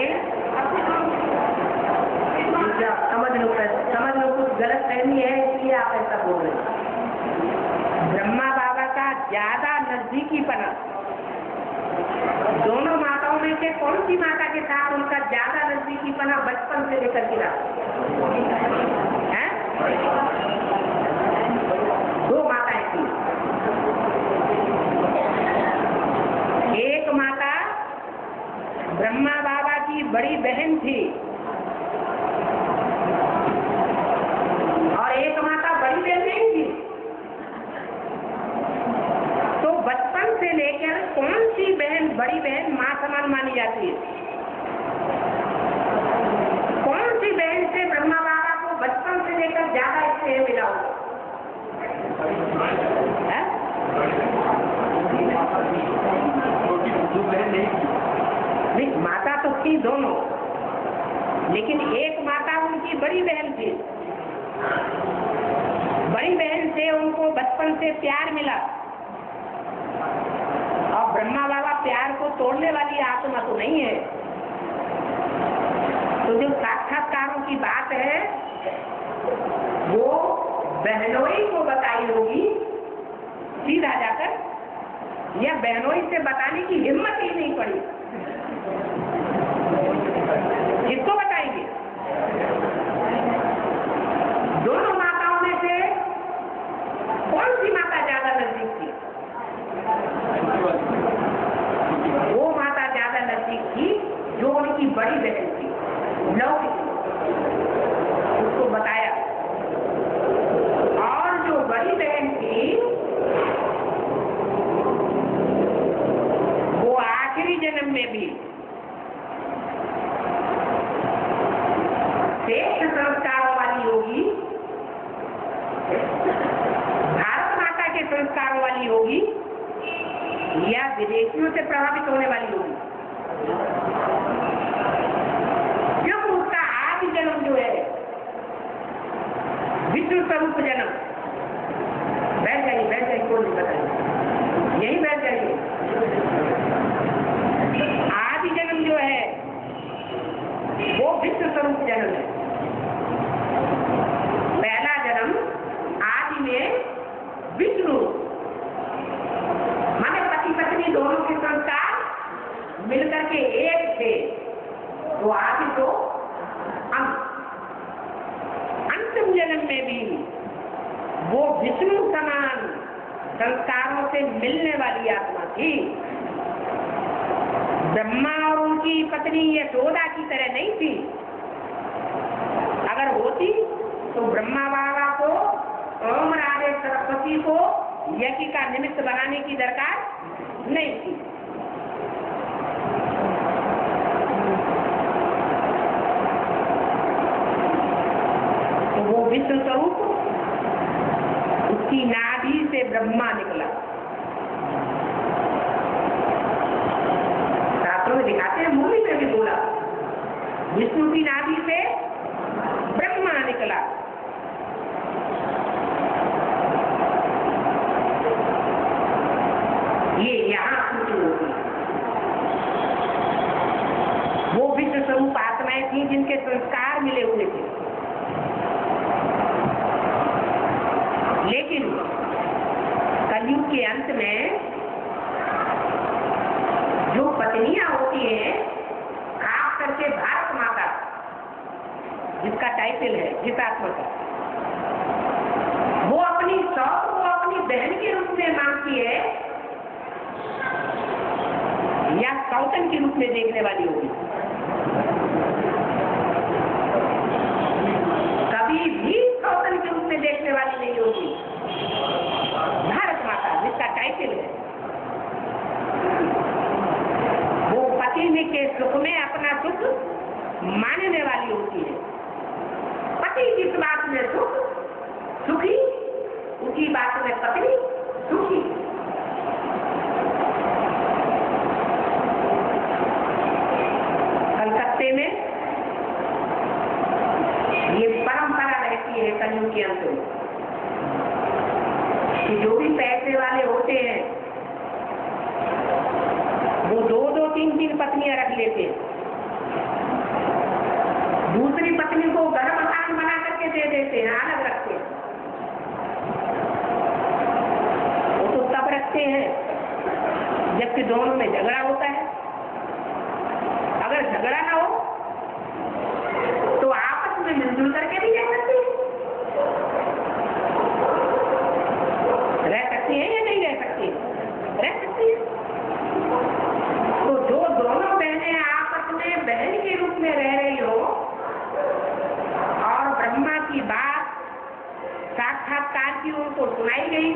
समझ लो समझ लो कुछ गलत फहमी है, इसलिए आप ऐसा बोल रहे हैं। ब्रह्मा बाबा का ज्यादा नजदीकीपना दोनों माताओं में से कौन सी माता के साथ उनका ज्यादा नजदीकीपना बचपन से लेकर के है? दो माताएं थी। एक माता ब्रह्मा बाबा की बड़ी बहन थी और एक माता बड़ी बहन नहीं थी। तो बचपन से लेकर कौन सी बहन बड़ी बहन मां समान मानी जाती है? कौन सी बहन से ब्रह्मा बाबा को बचपन से लेकर ज्यादा स्नेह मिला होगा? नहीं, माता तो थी दोनों, लेकिन एक माता उनकी बड़ी बहन थी। बड़ी बहन से उनको बचपन से प्यार मिला, और ब्रह्मा बाबा प्यार को तोड़ने वाली आत्मा तो नहीं है। तो जो साक्षात्कारों की बात है वो बहनोई को बताई होगी सीधा जाकर, या बहनोई से बताने की हिम्मत ही नहीं पड़ी। किसको बताएंगे? दोनों माताओं में से कौन सी माता ज्यादा नजदीक थी? वो माता ज्यादा नजदीक थी जो उनकी बड़ी बहन थी, लौकिक, उसको बताया। और जो बड़ी बहन थी वो आखिरी जन्म में भी श्रेष्ठ संस्कारों वाली होगी, भारत माता के संस्कारों वाली होगी, या विदेशियों से प्रभावित होने वाली होगी। तो आदि तो अंत, अंतिम जन्म में भी वो विष्णु समान संस्कारों से मिलने वाली आत्मा थी। ब्रह्मा और उनकी पत्नी यशोदा की तरह नहीं थी। अगर होती तो ब्रह्मा बाबा को ओम राधे सरस्वती को यज्ञ का निमित्त बनाने की दरकार नहीं थी। तो वो विश्व स्वरूप, उसकी नाभि से ब्रह्मा निकला। शास्त्रों में दिखाते हैं, मूली में भी बोला, विष्णु की नाभि से ब्रह्मा निकला। ये यहाँ शुरू होती। वो विश्व स्वरूप आत्माएं थी जिनके संस्कार मिले हुए थे। लेकिन कलयुग के अंत में जो पत्नियां होती हैं, खास करके भारत माता, जिसका टाइटल है जिस आत्मा का, वो अपनी सौत को अपनी बहन के रूप में मानती है या सौतन के रूप में देखने वाली होगी। कभी भी सौतन के रूप में देखने वाली नहीं होगी। भारत माता जिसका टाइटल है, वो पति के सुख में अपना सुख मानने वाली होती है। पति जिस बात में सुख सुखी, उसी बात में पत्नी सुखी। कलकत्ते में ये परंपरा रहती है कलयुग के अंत में कि जो भी पैसे वाले होते हैं वो दो दो तीन तीन पत्नियां रख लेते हैं। दूसरी पत्नी को घर मकान बना करके दे देते हैं, अलग रखते हैं। वो तो तब रखते हैं जबकि दोनों में झगड़ा होता है। अगर झगड़ा ना हो तो आपस में मिलजुल करके भी रह सकते हैं। रह सकती है या नहीं रह सकती? रह सकती है। तो जो दोनों बहनें आपस में बहन के रूप में रह रही हो और ब्रह्मा की बात साक्षात्कार की उनको सुनाई गई,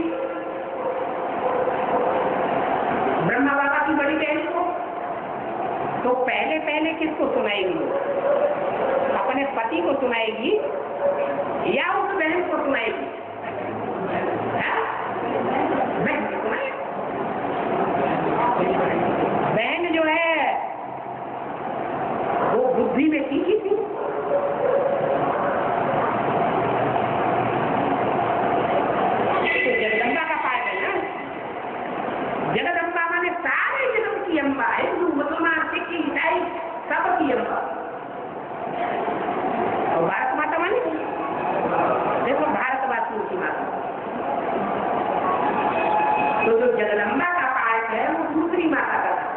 ब्रह्मा बाबा की बड़ी बहन को, तो पहले पहले किसको सुनाएगी? अपने पति को सुनाएगी या उस बहन को सुनाएगी? बहन को सुनाएगी। बहन जो है वो बुद्धि में सीखी थी। तो जगदम्बा का पाठ है ना। जगदम्बा माने सारे जगत की अम्बा, हिंदू मुसलमान सिख ईसाई सबकी अम्बा। और भारत माता माने देखो भारतवासियों की माता। तो जो जगदम्बा का पाठ है वो दूसरी माता का था।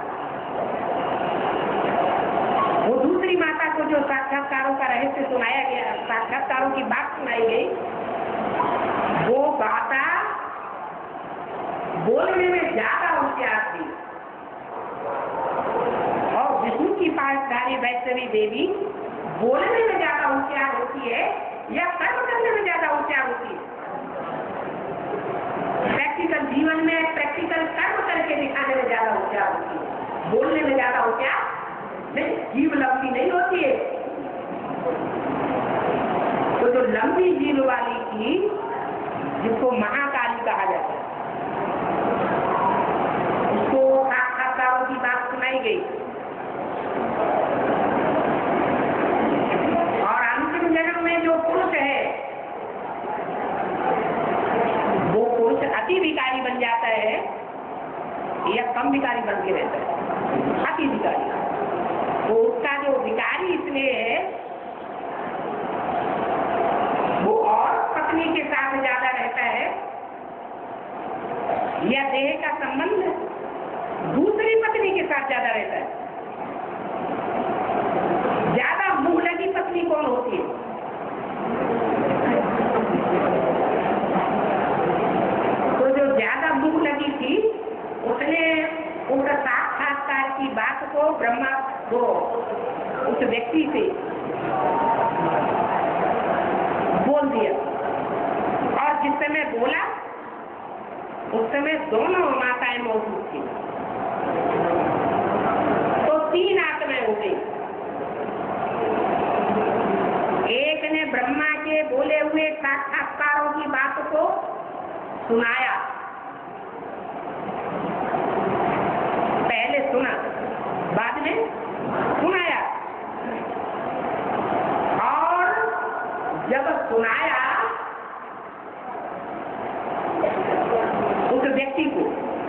वो दूसरी माता को जो साक्षात्कारों का रहस्य सुनाया गया, साक्षात्कारों की बात सुनाई गई, वो माता बोलने में ज्यादा होशियार थी। और विष्णु की पाठधारी वैष्णवी देवी बोलने में ज्यादा होशियार होती है या कर्म करने में ज्यादा होशियार होती है? प्रैक्टिकल जीवन में प्रैक्टिकल कर्म करके दिखाने में ज्यादा होशियार होती है, बोलने में ज्यादा होशियार नहीं। जीव लंबी नहीं होती है। तो जो लंबी जीव वाली थी, जिसको महाकाली कहा जाता है, उसको साक्षात्कारों की बात सुनाई गई। और अंतिम जन्म में जो पुरुष है वो पुरुष अति विकारी बन जाता है या कम विकारी बन के रहता है? अति विकारी। तो उसका जो विकारी इसलिए है वो और पत्नी के साथ ज्यादा रहता है या देह का संबंध दूसरी पत्नी के साथ ज्यादा रहता है। ब्रह्मा वो उस व्यक्ति से बोल दिया, और जिस समय बोला उस समय दोनों माताएं मौजूद थी, तो तीन आत्माएं हो गई। एक ने ब्रह्मा के बोले हुए साक्षात्कारों की बात को सुनाया, पहले सुना बाद में सुनाया, और जब सुनाया उस व्यक्ति को,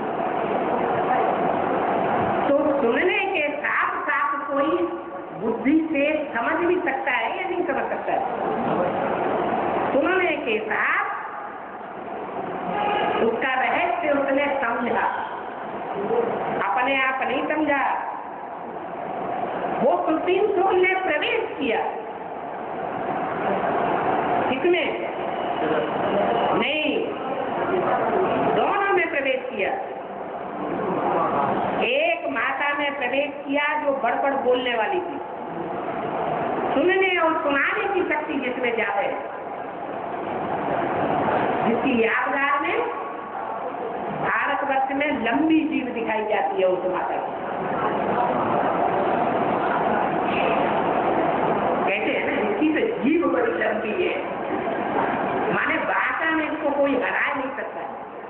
तो सुनने के साथ साथ कोई बुद्धि से समझ भी सकता है या नहीं समझ सकता है। सुनने के साथ उसका रहस्य उसने समझा, अपने आप नहीं समझा, वो सुप्रीम सोल ने प्रवेश किया, किसमें? नहीं, दोनों में प्रवेश किया। एक माता में प्रवेश किया जो बड़बड़ बोलने वाली थी, सुनने और सुनाने की शक्ति जिसमें ज्यादा है, जिसकी यादगार में भारतवर्ष में लंबी जीव दिखाई जाती है उस माता की। कहते हैं ना, इसकी तो जीव बड़ी लंबी है, माने भाषा में इसको कोई हरा नहीं सकता।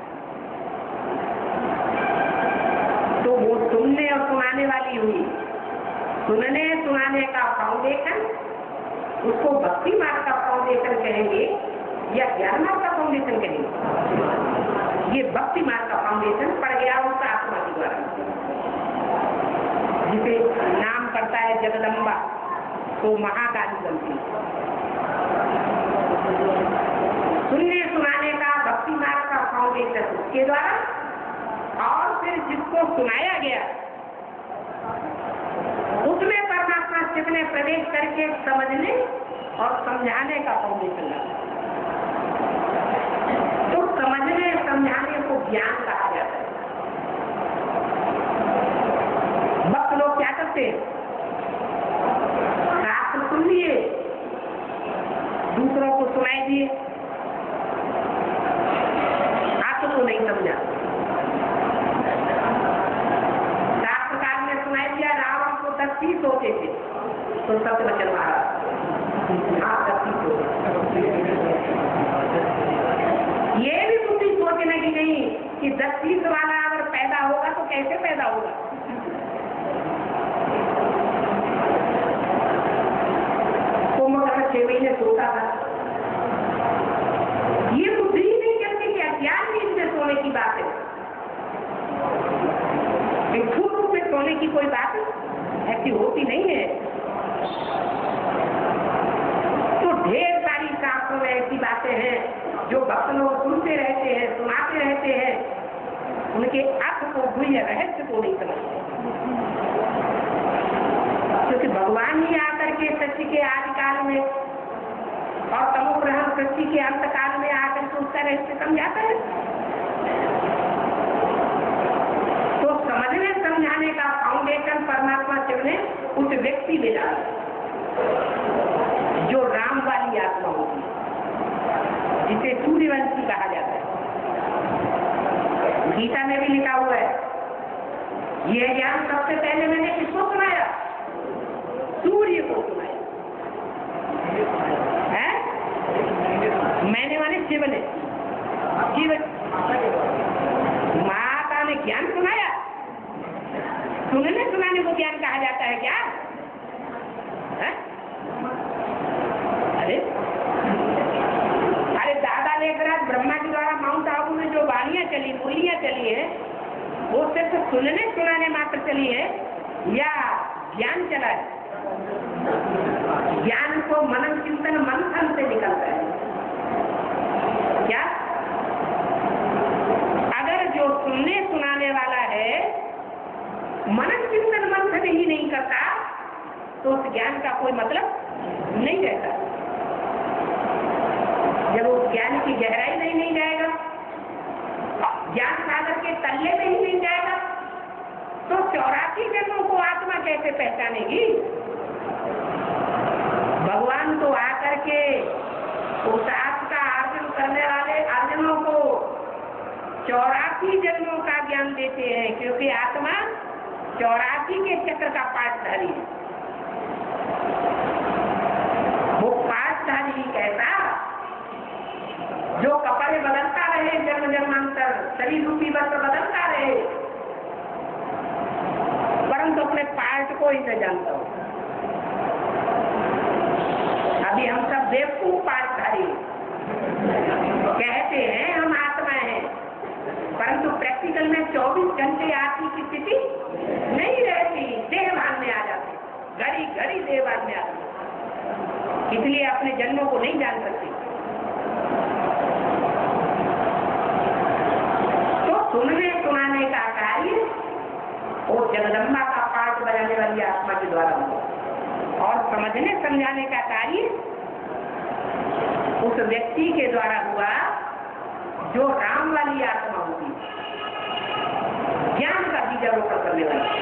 तो वो सुनने और सुनाने वाली हुई, सुनने सुनाने का फाउंडेशन, उसको भक्ति मार्ग का फाउंडेशन कहेंगे या ज्ञान मार्ग का फाउंडेशन कहेंगे? ये भक्ति मार्ग का फाउंडेशन पड़ गया उसका आत्मा के द्वारा, जिसे नाम करता है जगदम्बा, तो महाकाली बनती। सुनने सुनाने का भक्ति मार्ग का फाउंडेशन उसके द्वारा, और फिर जिसको सुनाया गया उसमें परमात्मा शिव ने प्रवेश करके समझने और समझाने का फाउंडेशन लगा। तो समझने समझाने को ज्ञान कहा जाता है। भक्त लोग क्या करते हैं? शास्त्र सुन लिए, दूसरों को सुनाई दिए, शास्त्र को नहीं समझा। शास्त्रकार ने सुनाई दिया रावण को दस तीस होते थे, तो सत्य वचन मारा, हाँ दस तीस होते। ये भी बुद्धि सोचने की नहीं कि दस तीस वाला अगर पैदा होगा तो कैसे पैदा होगा। तो मतलब छह महीने सोता था, ये बुद्धि ही नहीं करती कि अज्ञान भी इसमें सोने की बात है। स्थूल रूप में सोने की कोई बात ऐसी होती नहीं है। तो ढेर सारी शास्त्रों में ऐसी बातें हैं जो भक्त लोग सुनते रहते हैं, सुनाते रहते हैं, उनके अर्थ को, गुह्य रहस्य को नहीं समझते, क्योंकि भगवान ही आकर के सृष्टि के आदिकाल में और तमोप्रहण सृष्टि के अंतकाल में आकर के उसका रहस्य समझाता है। तो समझने समझाने का फाउंडेशन परमात्मा शिव ने उस व्यक्ति में डाला जो राम वाली आत्मा होती है, जिसे सूर्यवंशी कहा जाता है। गीता में भी लिखा हुआ है, यह ज्ञान सबसे पहले मैंने किसको सुनाया? सूर्य को सुनाया है। मैंने माने शिव ने, शिव माता ने ज्ञान सुनाया। सुनने सुनाने को ज्ञान कहा जाता है क्या है? अरे अरे दादा लेकर आज ब्रह्मा के द्वारा माउंट आबू में जो वाणियां चली, मूलियां चली है, वो सिर्फ सुनने सुनाने मात्र चली है या ज्ञान चला है? ज्ञान को मनन चिंतन मंथन से निकलता है क्या? अगर जो सुनने सुनाने वाला है मनन चिंतन मंथन ही नहीं करता तो उस ज्ञान का कोई मतलब नहीं रहता। जब उस ज्ञान की गहराई में ही नहीं जाएगा, ज्ञान सागर के तल्ले में ही नहीं जाएगा, तो चौरासी जन्मों को आत्मा कैसे पहचानेगी? भगवान तो आकर के पुरुषार्थ का अर्जन करने वाले अर्जनों को चौरासी जन्मों का ज्ञान देते हैं, क्योंकि आत्मा चौरासी के चक्र का पाठधारी है। वो पाठधारी कैसा? जो कपड़े बदलता रहे जन्म जन्मांतर, शरीर रूपी वस्त्र बदलता रहे, परंतु अपने पाठ को ही न जानता हो। अभी हम सब बेवकूफ पाठधारी कहते हैं हम आत्मा है, परंतु प्रैक्टिकल में चौबीस घंटे आत्मा की स्थिति नहीं रहती, देह भान में आ जाते, घड़ी घड़ी देह भान में आते, इसलिए अपने जन्मों को नहीं जान सकते। तो सुनने सुनाने का कार्य वो जगदम्बा का पाठ बजाने वाली आत्मा के द्वारा हुआ, और समझने समझाने का कार्य उस व्यक्ति के द्वारा हुआ जो राम वाली आत्मा होती, ज्ञान का बीजारोपण करने वाली,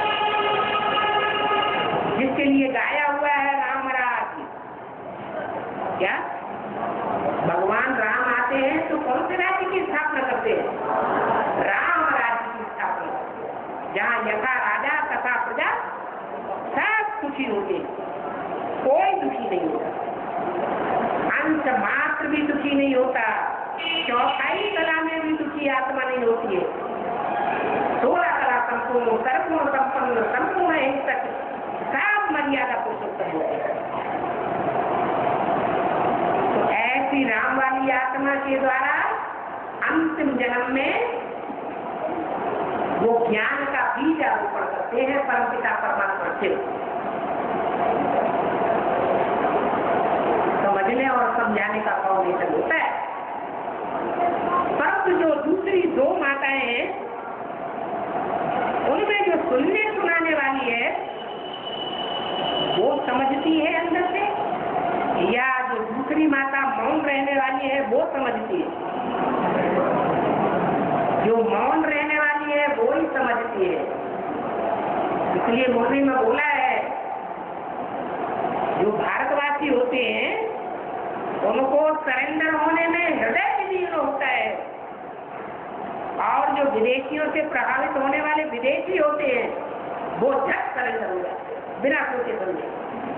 जिसके लिए गाया हुआ है राम राज्य। क्या भगवान राम आते हैं तो कौन से राज्य की स्थापना करते हैं? राम राज्य की स्थापना, जहाँ यथा राजा तथा प्रजा सब सुखी होते, कोई दुखी नहीं होता, अंश मात्र भी दुखी नहीं होता, चौथाई कला में भी दुखी आत्मा नहीं होती है, सोलह कला संपूर्ण, सर्वपूर्ण संपन्न, संपूर्ण हिंसक, सब मर्यादा पुरुषोत्तम होते हैं। तो ऐसी राम वाली आत्मा के द्वारा अंतिम जन्म में वो ज्ञान का बीज आरोपण करते हैं परमपिता परमात्मा शिव। समझने और समझाने का फाउंडेशन होता है। परंतु जो दूसरी दो माताएं हैं, उनमें जो सुनने सुनाने वाली है वो समझती है अंदर से, या जो दूसरी माता मौन रहने वाली है वो समझती है? जो मौन रहने वाली है वो ही समझती है। इसलिए मुरली में बोला है, जो भारतवासी होते हैं उनको सरेंडर होने में हृदय विलीन होता है, और जो विदेशियों से प्रभावित होने वाले विदेशी होते हैं वो झट सरेंडर हो जाते हैं बिना सोचे समझे।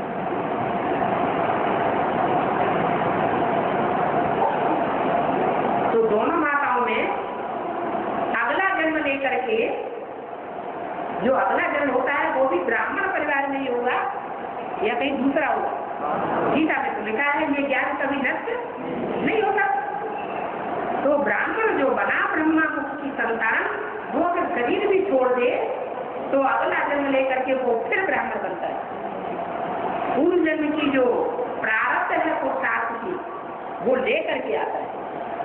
तो दोनों माताओं में अगला जन्म लेकर के, जो अगला जन्म होता है वो भी ब्राह्मण परिवार में ही होगा या कहीं दूसरा होगा। गीता में तो लिखा है ये ज्ञान कभी नष्ट नहीं होता। तो ब्राह्मण जो बना ब्रह्मा मुख की संतान, वो अगर शरीर भी छोड़ दे तो अगला जन्म लेकर के वो फिर ब्राह्मण बनता है। पूर्व जन्म की जो प्रारब्ध है वो साथ की वो लेकर के आता है।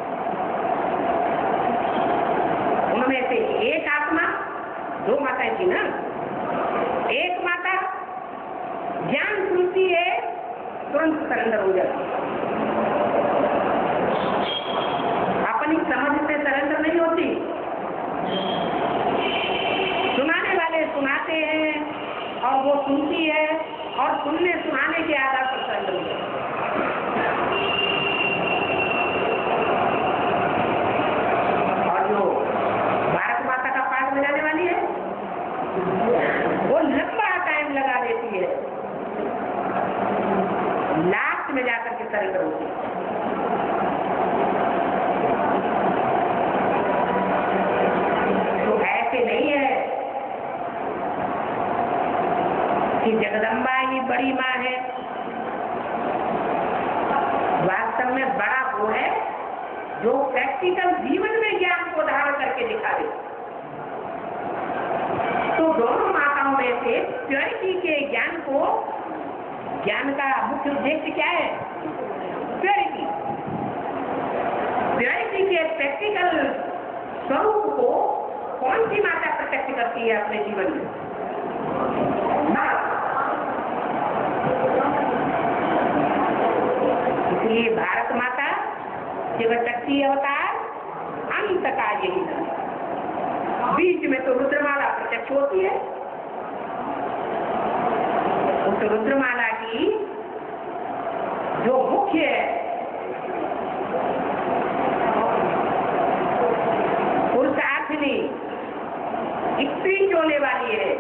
उनमें से एक आत्मा, दो माताएं थी ना, एक माता ज्ञान सुनती है तुरंत सरेंडर हो जाती है, अपनी समझ से सरेंडर नहीं होती। सुनाने वाले सुनाते हैं और वो सुनती है, और सुनने सुनाने के आधार पर सरेंडर हो जाती है। और जो भारत माता का पाठ बजाने वाली है वो लंबा टाइम लगा देती है, लास्ट में जाकर के सरेंडर होती है। तो ऐसे नहीं है कि जगदम्बा ही बड़ी माँ है। वास्तव में बड़ा वो है जो प्रैक्टिकल जीवन में ज्ञान को धारण करके दिखा दे। तो दोनों माताओं में से प्योरिटी के ज्ञान को, ज्ञान का मुख्य उद्देश्य क्या है? प्योरिटी। प्योरिटी के प्रैक्टिकल स्वरूप को कौन सी माता प्रत्यक्ष करती है अपने जीवन में? इसलिए भारत माता शिव शक्ति अवतार अंत का यही नाम। बीच में तो रुद्रमाला प्रत्यक्ष होती है, उस रुद्रमाला की जो मुख्य है पुरुषार्थनी स्त्री चोले वाली है,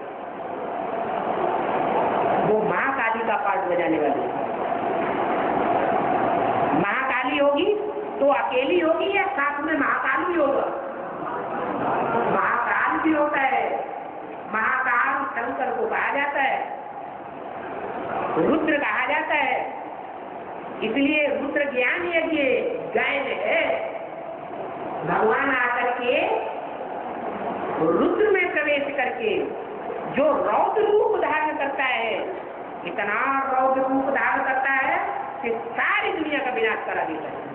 वो महाकाली का पाठ बजाने वाली है। महाकाली होगी तो अकेली होगी या साथ में महाकाल भी होगा? महाकाल भी होता है। महाकाल शंकर को कहा जाता है, रुद्र कहा जाता है। इसलिए रुद्र ज्ञान यज्ञ गायन है। भगवान आकर के रुद्र में प्रवेश करके जो रौद्र रूप धारण करता है, इतना रौद्र रूप धारण करता है कि सारी दुनिया का विनाश करा देता है।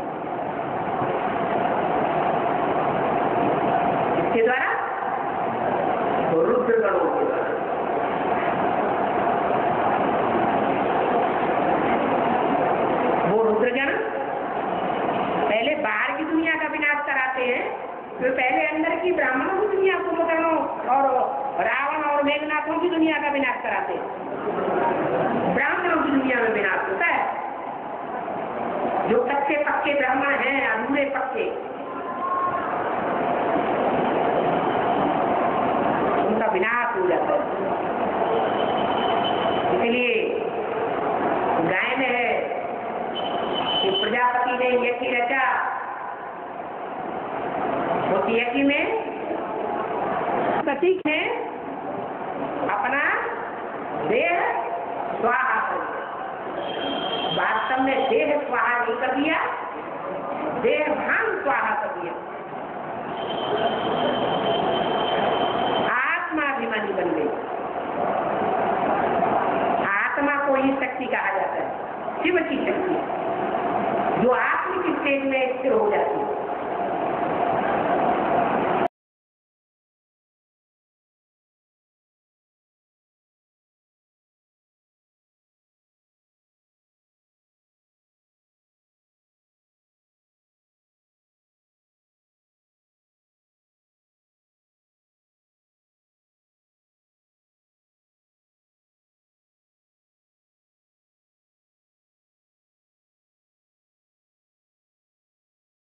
इसके द्वारा रुद्र गणों के द्वारा वो रुद्रगण पहले बाहर की दुनिया का विनाश कराते हैं, फिर पहले अंदर की ब्राह्मणों की दुनिया, कुंभकर्णों और रावण और मेघनाथों की दुनिया का विनाश कराते हैं। ब्राह्मणों की दुनिया में विनाश होता है। जो कच्चे पक्के ब्राह्मण हैं, अधूरे पक्के, उनका विनाश हो जाता है। इसलिए गायन है कि प्रजापति ने यज्ञ रचा, उस यज्ञ में प्रतीक है अपना देह स्वाहा कर दिया। वास्तव में देह स्वाहा नहीं कर दिया, देह भान स्वाहा कर दिया। आत्माभिमानी बन गई। आत्मा को ही शक्ति कहा जाता है, शिव की शक्ति, जो आत्मिक स्टेज में स्थिर हो जाती है।